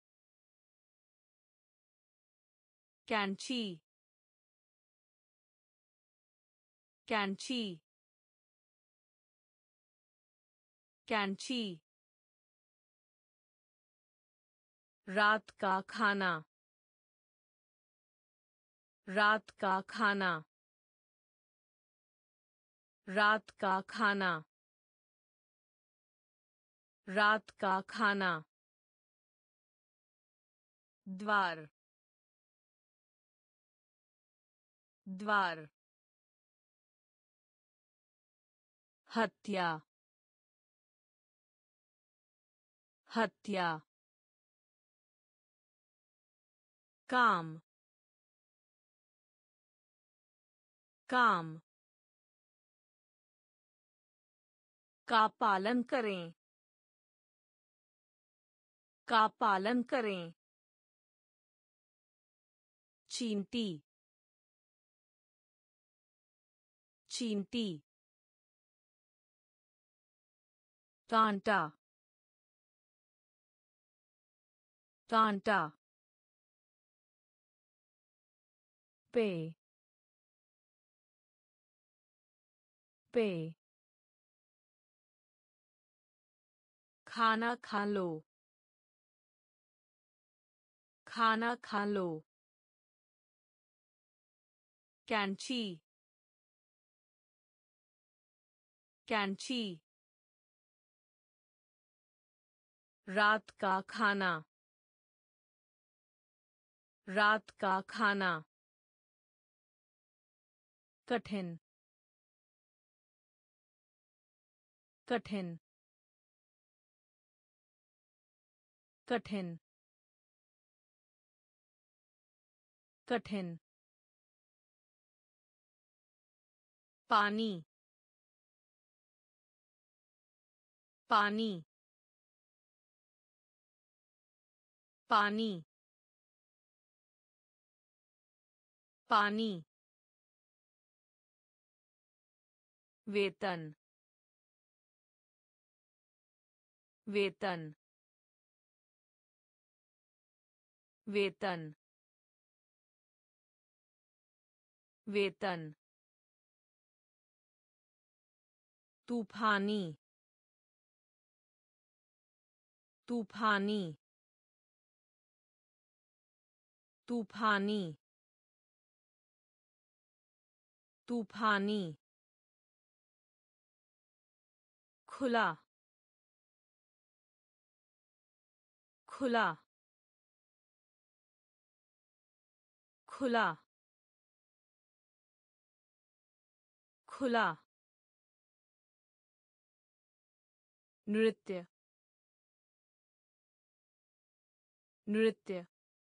कैंची कैंची कैंची रात का खाना रात का खाना रात का खाना रात का खाना द्वार द्वार हत्या हत्या काम काम का पालन करें का पालन करें चींटी चींटी कांटा कांटा पे पे खाना खा लो खाना खा लो कैंची कैंची रात का खाना रात का खाना कठिन कठिन कठिन कठिन पानी पानी पानी पानी वेतन वेतन वेतन वेतन तूफानी तूफानी तूफानी तूफानी खुला खुला खुला खुला नृत्य नृत्य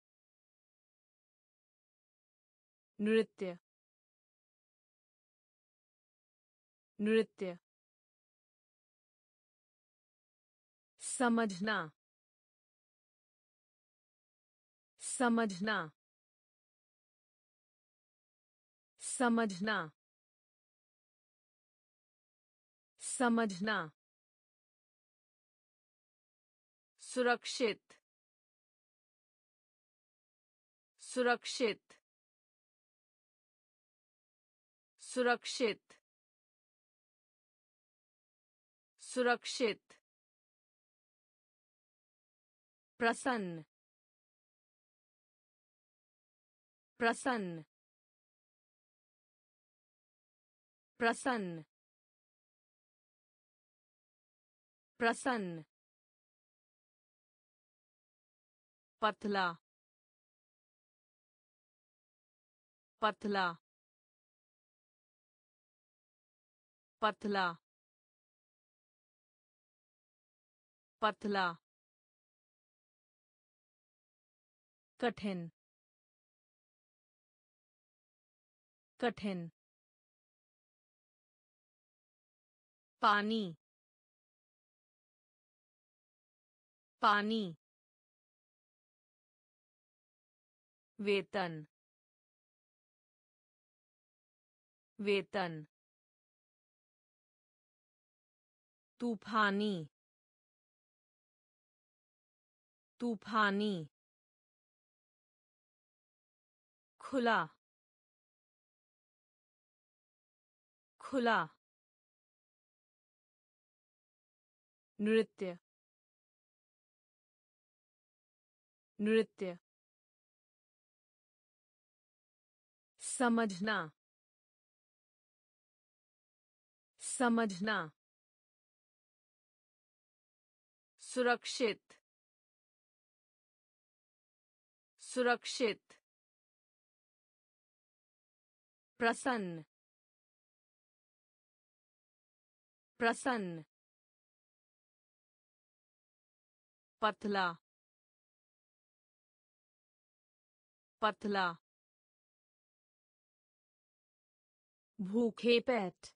नृत्य नृत्य समझना समझना समझना समझना सुरक्षित सुरक्षित सुरक्षित सुरक्षित प्रसन्न प्रसन्न प्रसन्न प्रसन्न पतला पतला पतला पतला कठिन कठिन पानी पानी वेतन वेतन तूफानी तूफानी खुला खुला नृत्य नृत्य समझना समझना सुरक्षित सुरक्षित प्रसन्न प्रसन्न पतला पतला भूखे पेट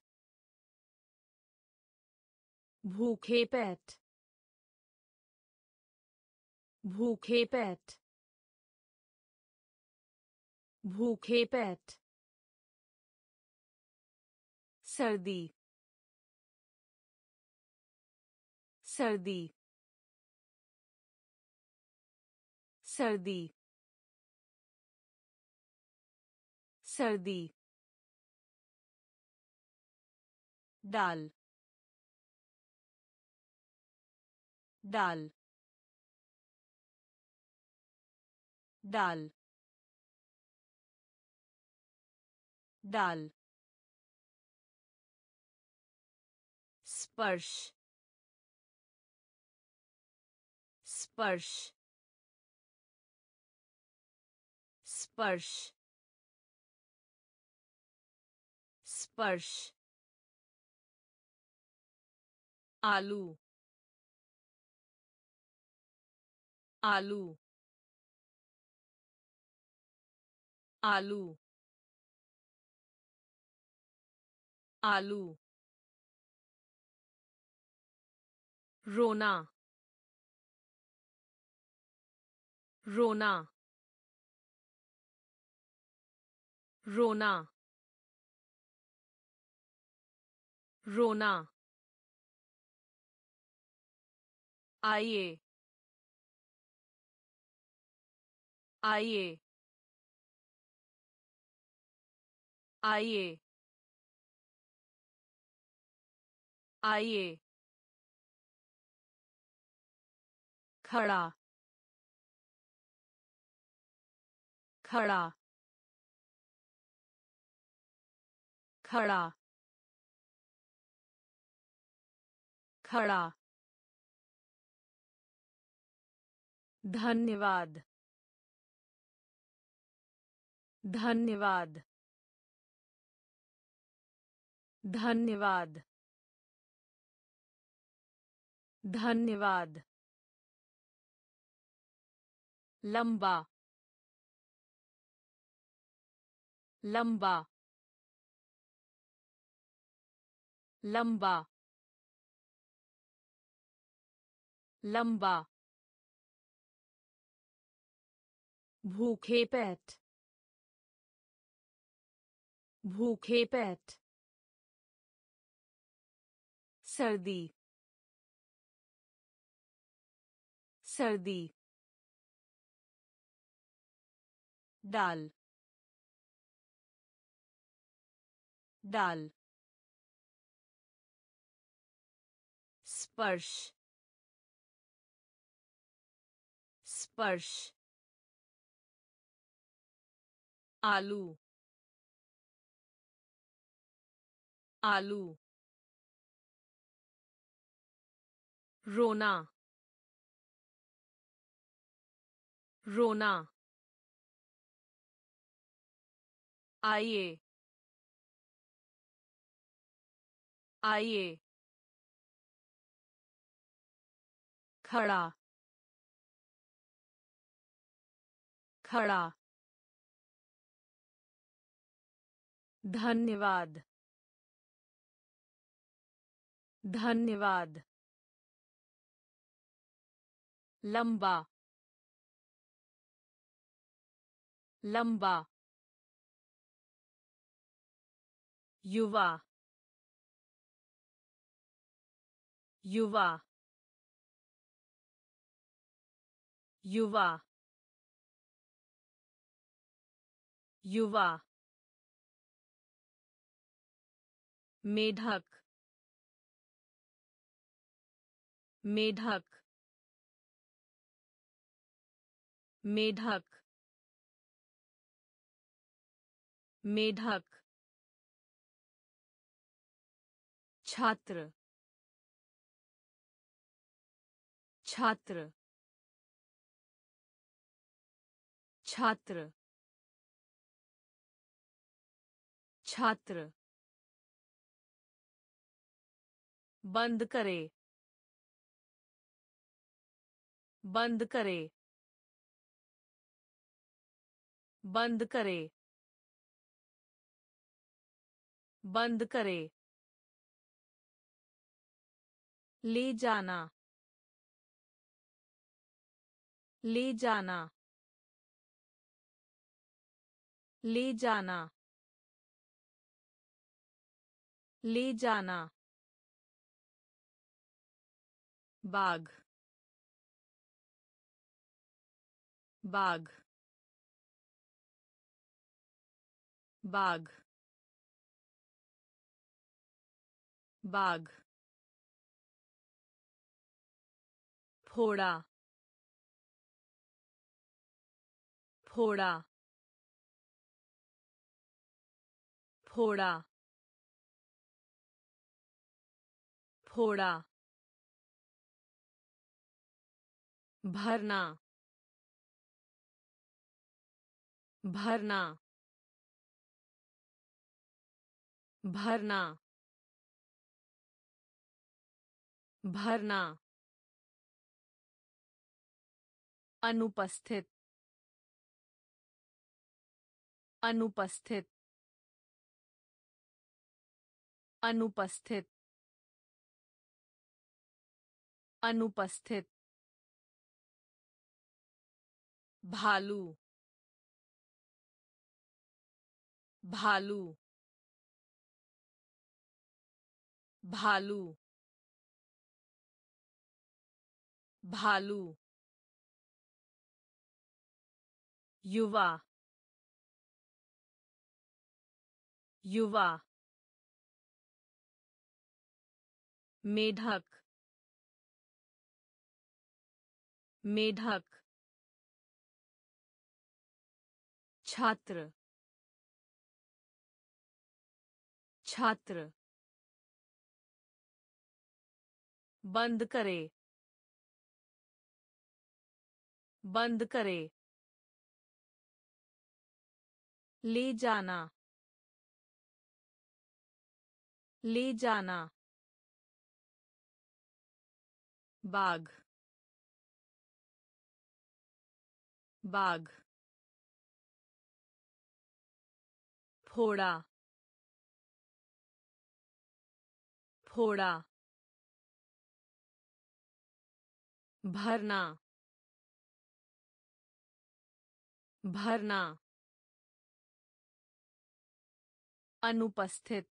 भूखे पेट भूखे पेट भूखे पेट सर्दी सर्दी सर्दी सर्दी दाल दाल दाल दाल स्पर्श स्पर्श स्पर्श स्पर्श आलू आलू आलू आलू रोना रोना रोना रोना आइए आइए आइए आइए खड़ा खड़ा खड़ा खड़ा धन्यवाद धन्यवाद धन्यवाद धन्यवाद लंबा लंबा लंबा लंबा भूखे पेट भूखे पेट सर्दी सर्दी दाल दाल स्पर्श स्पर्श आलू आलू रोना रोना आइए आइए खड़ा खड़ा धन्यवाद धन्यवाद लंबा लंबा युवा युवा युवा युवा मेढक मेढक मेढक मेढक छात्र छात्र छात्र छात्र बंद करे बंद करे बंद करे बंद करे ले जाना ले जाना ले जाना ले जाना बाग बाग बाग बाग फोड़ा फोड़ा फोड़ा फोड़ा भरना भरना भरना भरना अनुपस्थित अनुपस्थित अनुपस्थित अनुपस्थित भालू भालू भालू भालू युवा युवा मेढक मेढक छात्र छात्र बंद करे बंद करे ले जाना ले जाना बाघ बाघ फोड़ा फोड़ा भरना भरना अनुपस्थित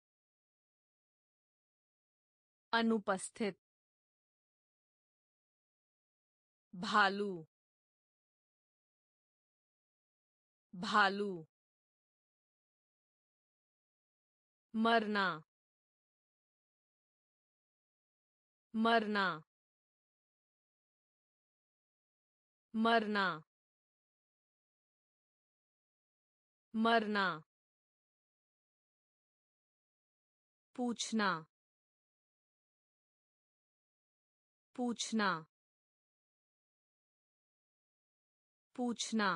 अनुपस्थित भालू भालू मरना मरना मरना मरना पूछना पूछना पूछना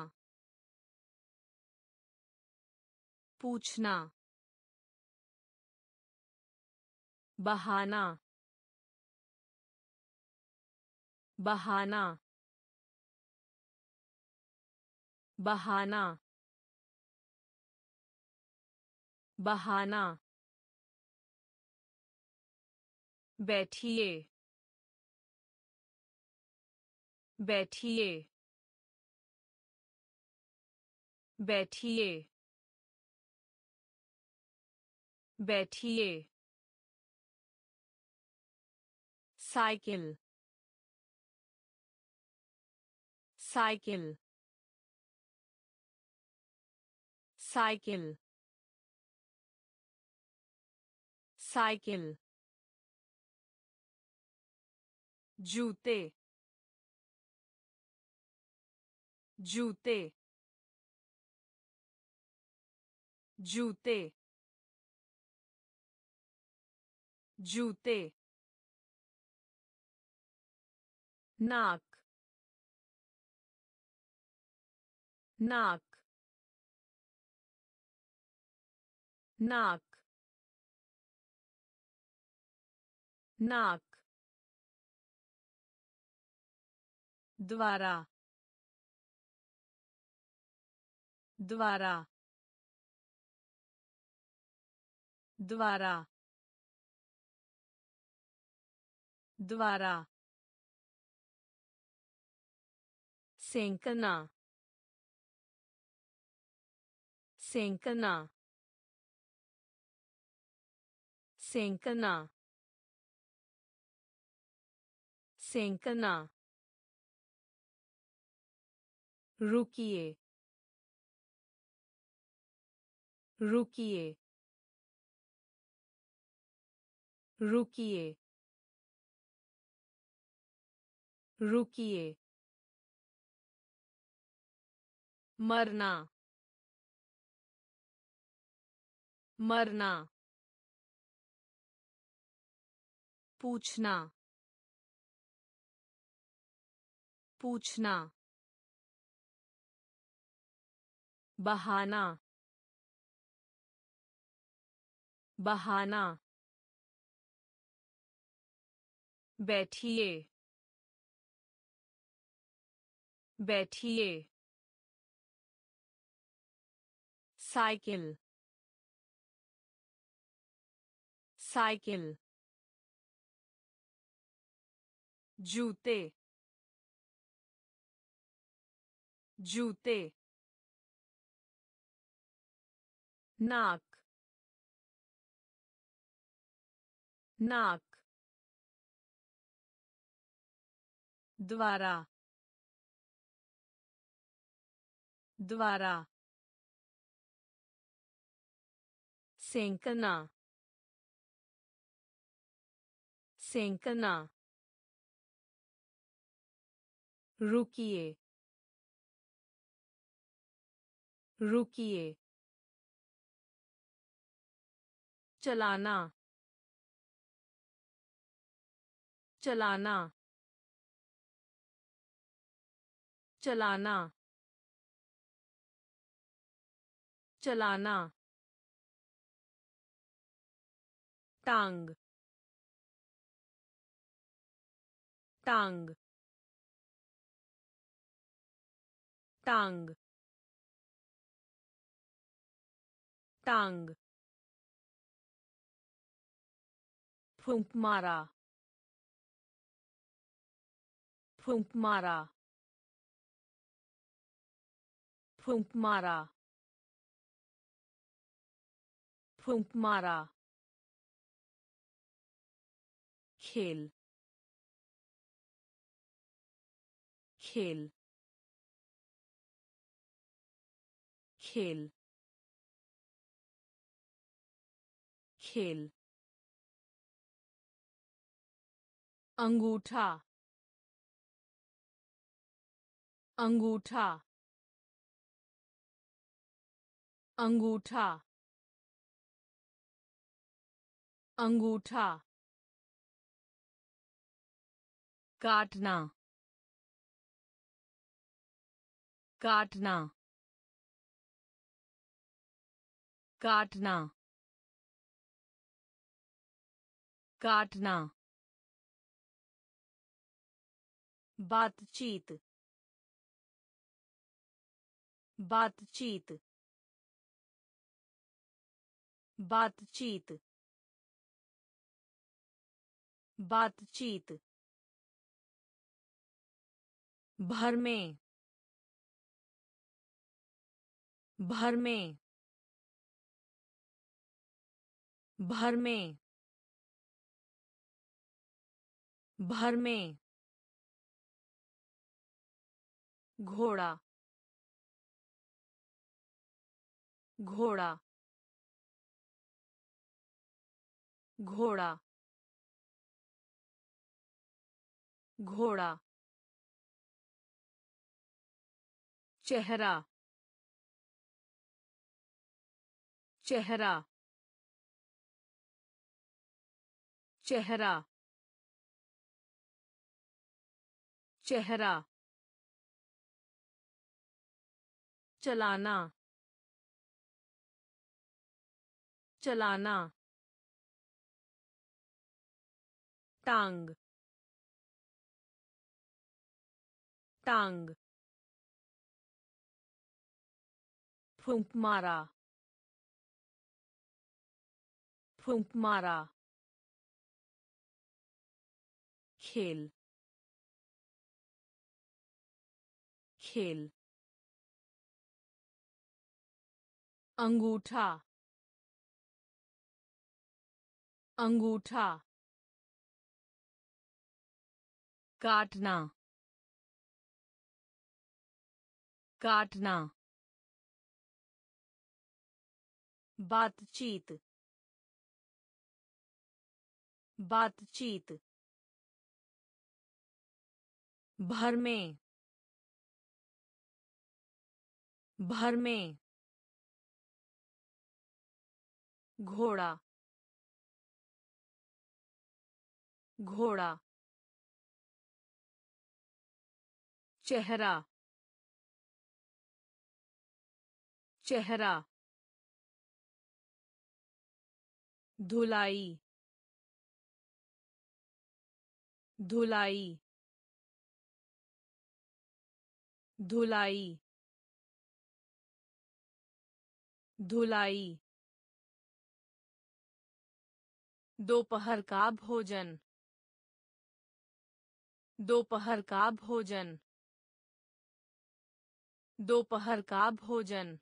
पूछना बहाना बहाना बहाना बहाना बैठिए बैठिए बैठिए बैठिए साइकिल साइकिल साइकिल साइकिल जूते जूते जूते जूते नाक नाक नाक नाक द्वारा द्वारा द्वारा द्वारा सेंकना सेंकना सेंकना सेंकना रुकिए रुकिए रुकिए रुकिए मरना मरना पूछना पूछना बहाना बहाना बैठिए बैठिए साइकिल साइकिल जूते जूते नाक नाक द्वारा द्वारा सेंकना सेंकना रुकिए रुकिए चलाना चलाना चलाना चलाना टांग टांग टांग टांग फूंक मारा फूंक मारा फूंक मारा फूंक मारा खेल खेल खेल खेल अंगूठा अंगूठा अंगूठा अंगूठा काटना काटना काटना काटना बातचीत बातचीत बातचीत बातचीत भर में भर में भर में भर में घोड़ा घोड़ा घोड़ा घोड़ा चेहरा चेहरा चेहरा चेहरा चलाना चलाना टांग टांग फूंक मारा फूंक मारा खेल खेल अंगूठा अंगूठा काटना काटना बातचीत बातचीत भर में भर में घोड़ा घोड़ा चेहरा चेहरा धुलाई धुलाई धुलाई धुलाई दोपहर का भोजन दोपहर का भोजन दोपहर का भोजन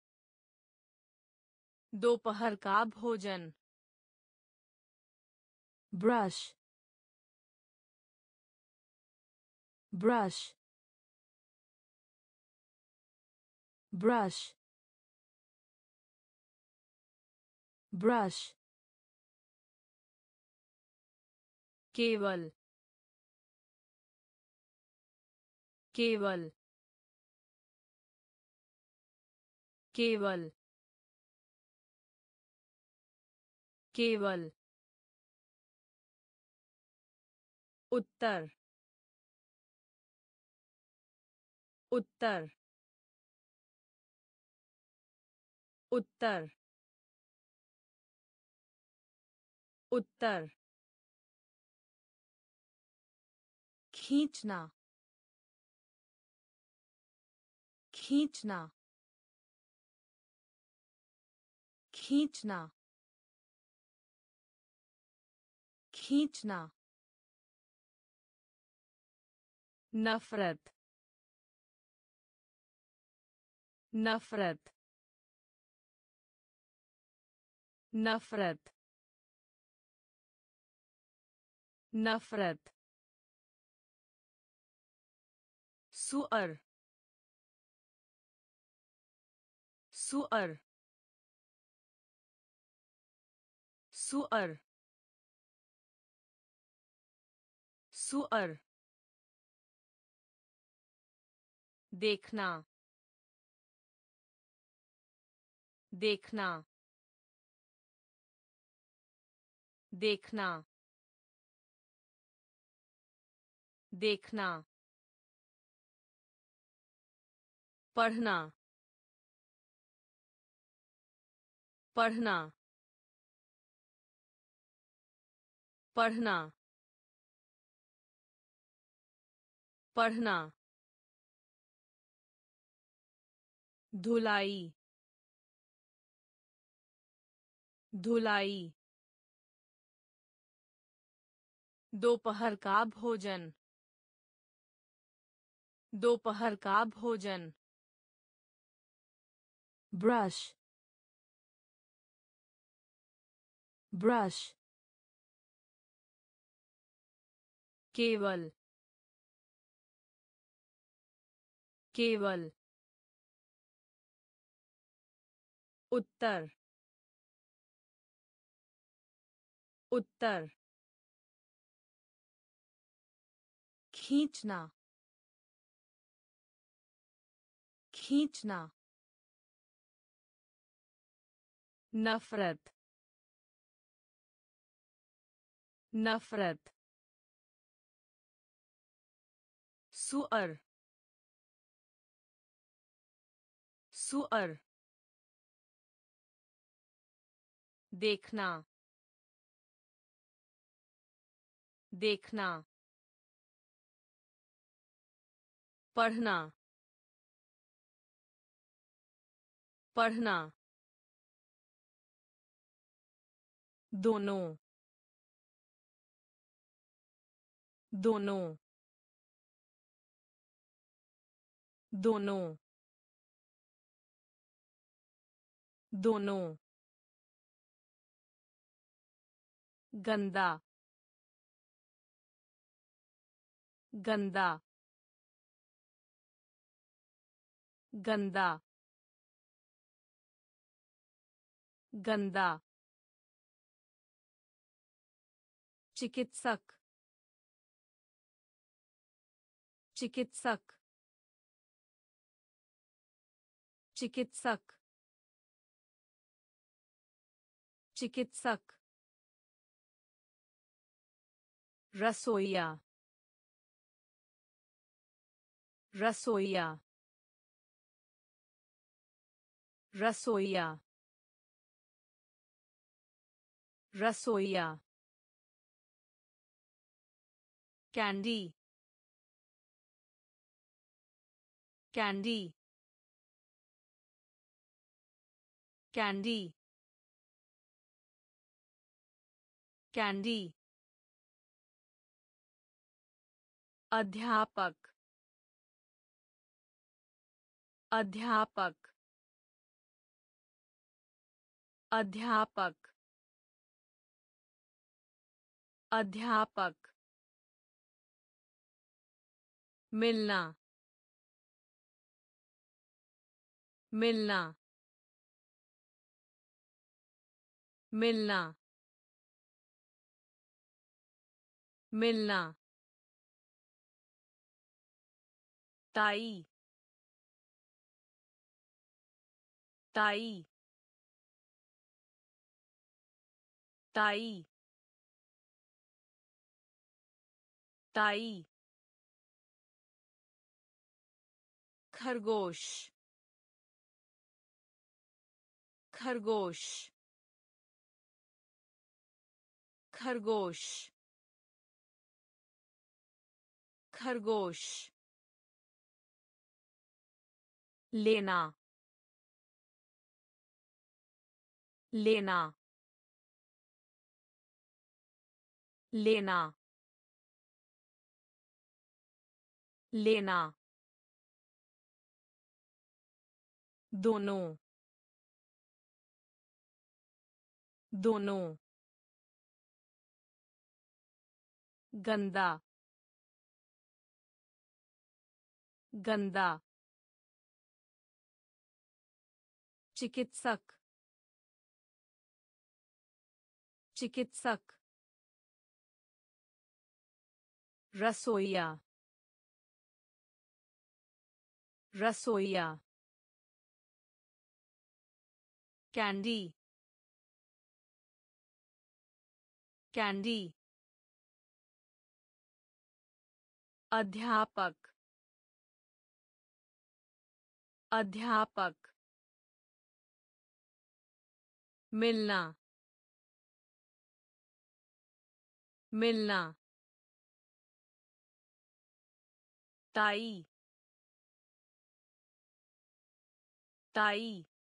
दोपहर का भोजन brush brush brush brush केवल केवल केवल केवल उत्तर उत्तर उत्तर उत्तर खींचना खींचना खींचना खींचना नफरत नफरत नफरत नफरत सुअर सुअर सुअर सुअर देखना देखना देखना देखना पढ़ना पढ़ना पढ़ना पढ़ना धुलाई धुलाई दोपहर का भोजन दोपहर का भोजन brush brush केवल केवल उत्तर उत्तर खींचना खींचना नफरत नफरत सुअर सुअर देखना देखना पढ़ना पढ़ना दोनों दोनों दोनों दोनों गंदा गंदा गंदा गंदा चिकित्सक चिकित्सक चिकित्सक चिकित्सक रसोइया रसोइया रसोइया रसोइया कैंडी कैंडी कैंडी कैंडी अध्यापक अध्यापक अध्यापक अध्यापक मिलना मिलना मिलना मिलना ताई ताई ताई ताई खरगोश खरगोश खरगोश खरगोश लेना लेना लेना लेना दोनों दोनों गंदा गंदा चिकित्सक चिकित्सक रसोइया रसोइया कैंडी कैंडी अध्यापक अध्यापक मिलना मिलना ताई ताई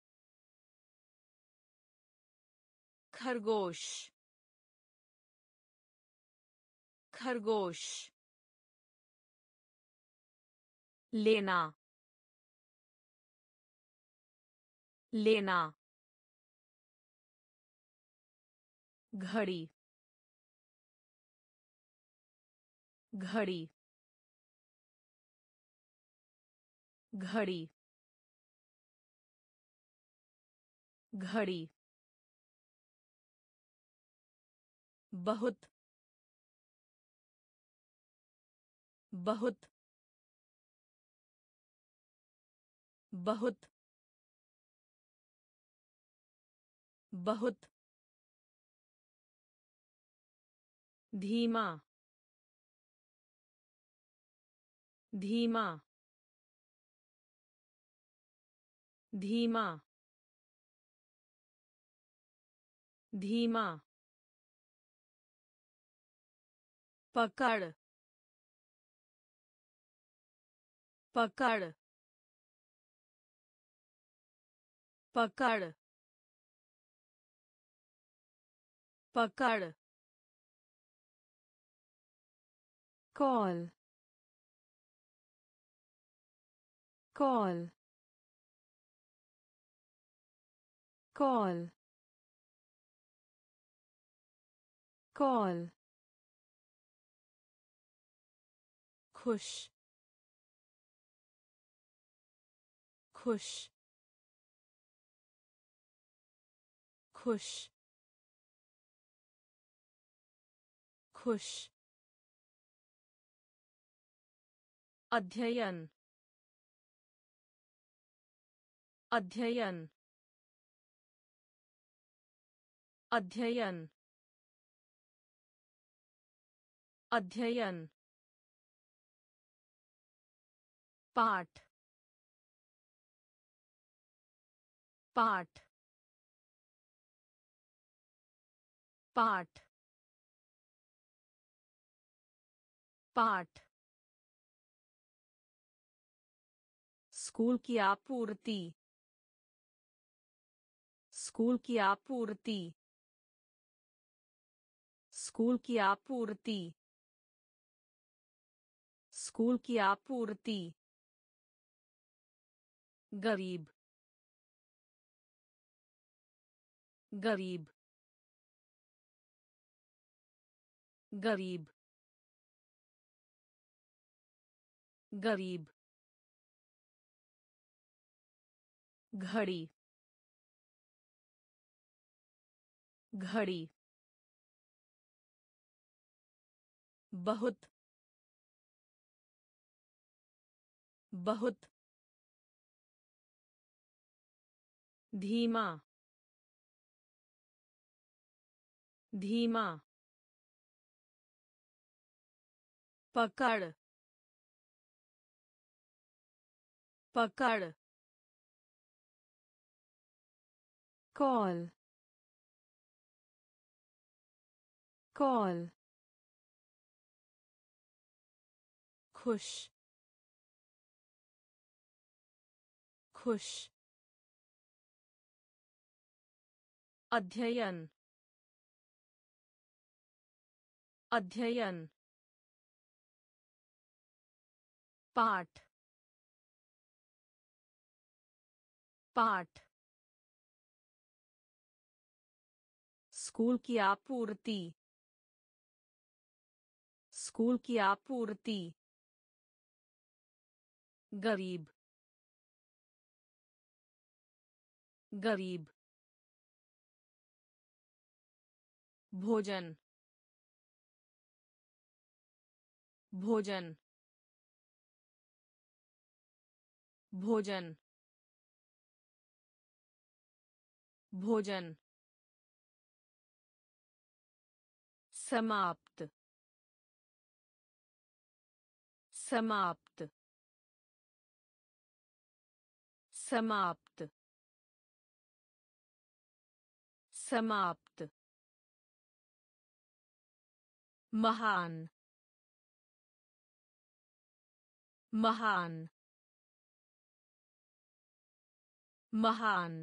खरगोश खरगोश लेना लेना घड़ी घड़ी घड़ी घड़ी बहुत बहुत बहुत बहुत धीमा धीमा धीमा धीमा पकड़ पकड़ पकड़ पकड़ call call call call खुश खुश खुश खुश अध्ययन अध्ययन अध्ययन अध्ययन पाठ पाठ पाठ पाठ स्कूल की आपूर्ति स्कूल की आपूर्ति स्कूल की आपूर्ति स्कूल की आपूर्ति गरीब गरीब गरीब गरीब घड़ी घड़ी बहुत बहुत धीमा धीमा पकड़ पकड़ call call खुश खुश अध्ययन अध्ययन पाठ पाठ स्कूल की आपूर्ति स्कूल की आपूर्ति गरीब गरीब भोजन भोजन भोजन भोजन समाप्त समाप्त समाप्त समाप्त महान महान महान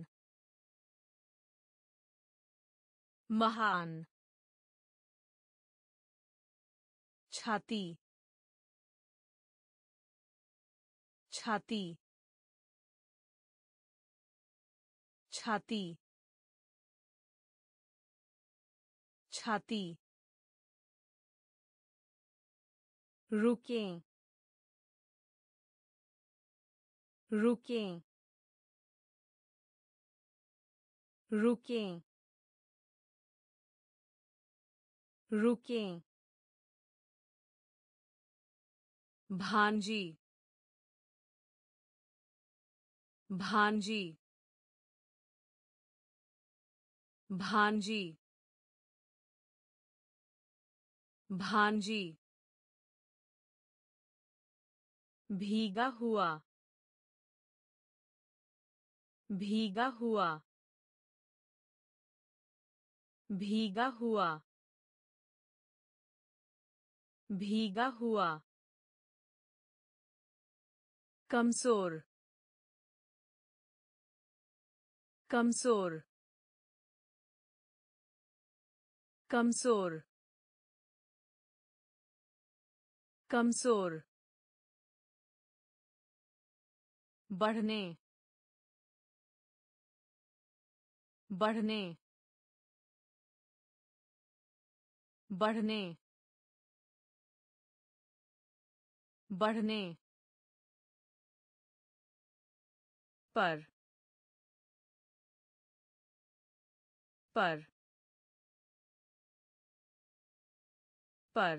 महान छाती छाती छाती छाती रुकें रुकें रुकें रुकें भांजी भांजी भांजी भांजी भीगा हुआ भीगा हुआ भीगा हुआ भीगा हुआ कमजोर कमजोर कमजोर कमजोर बढ़ने बढ़ने बढ़ने बढ़ने पर पर पर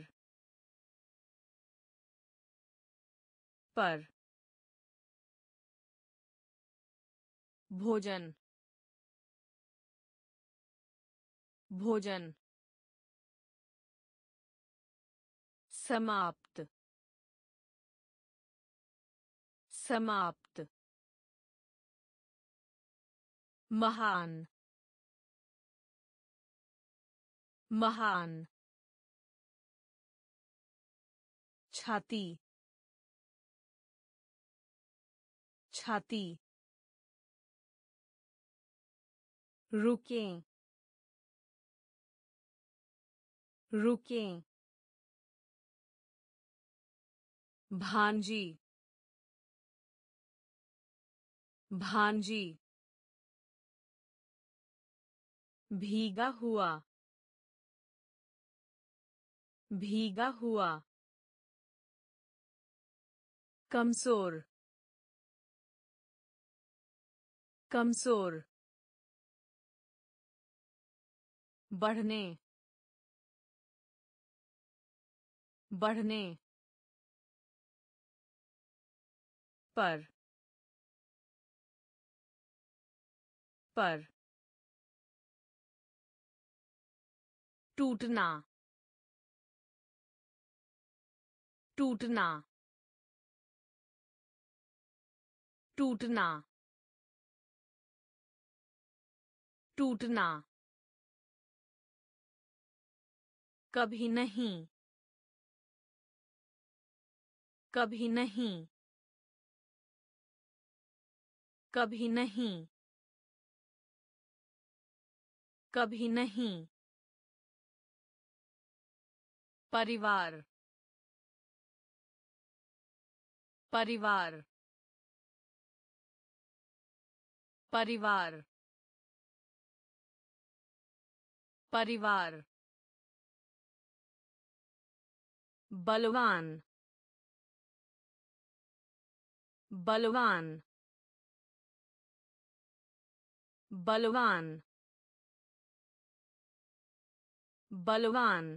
पर भोजन भोजन समाप्त समाप्त महान महान छाती छाती रुकें रुकें भांजी भांजी भीगा हुआ भीगा हुआ कमजोर कमजोर बढ़ने बढ़ने पर पर टूटना टूटना टूटना टूटना कभी नहीं कभी नहीं कभी नहीं कभी नहीं परिवार परिवार परिवार परिवार बलवान बलवान बलवान बलवान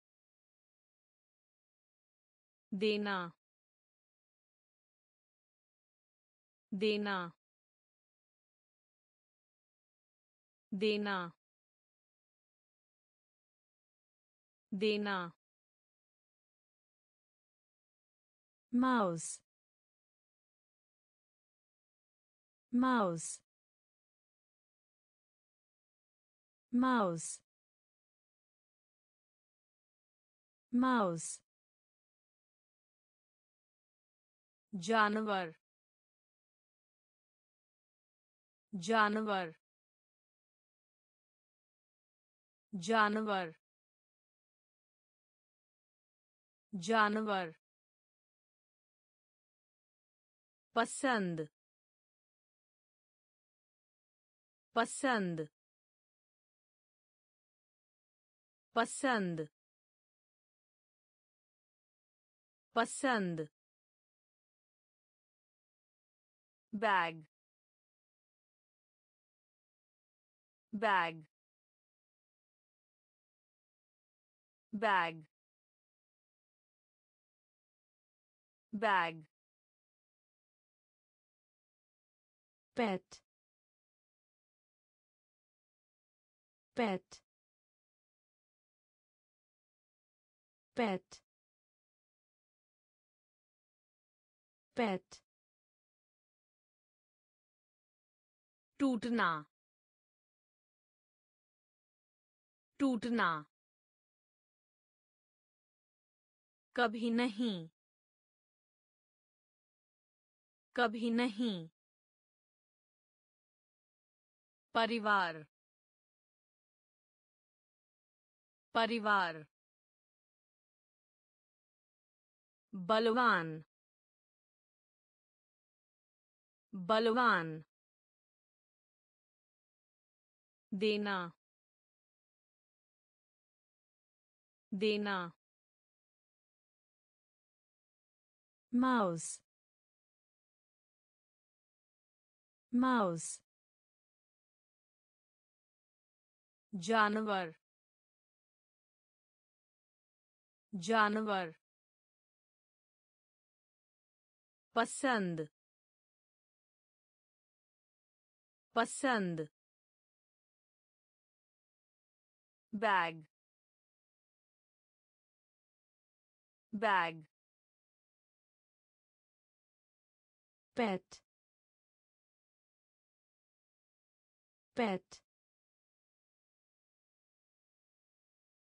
देना देना देना देना mouse mouse mouse mouse जानवर जानवर जानवर जानवर पसंद पसंद पसंद पसंद bag bag bag bag pet pet pet pet टूटना टूटना कभी नहीं कभी नहीं परिवार परिवार बलवान बलवान देना देना mouse mouse जानवर जानवर पसंद पसंद बैग बैग pet pet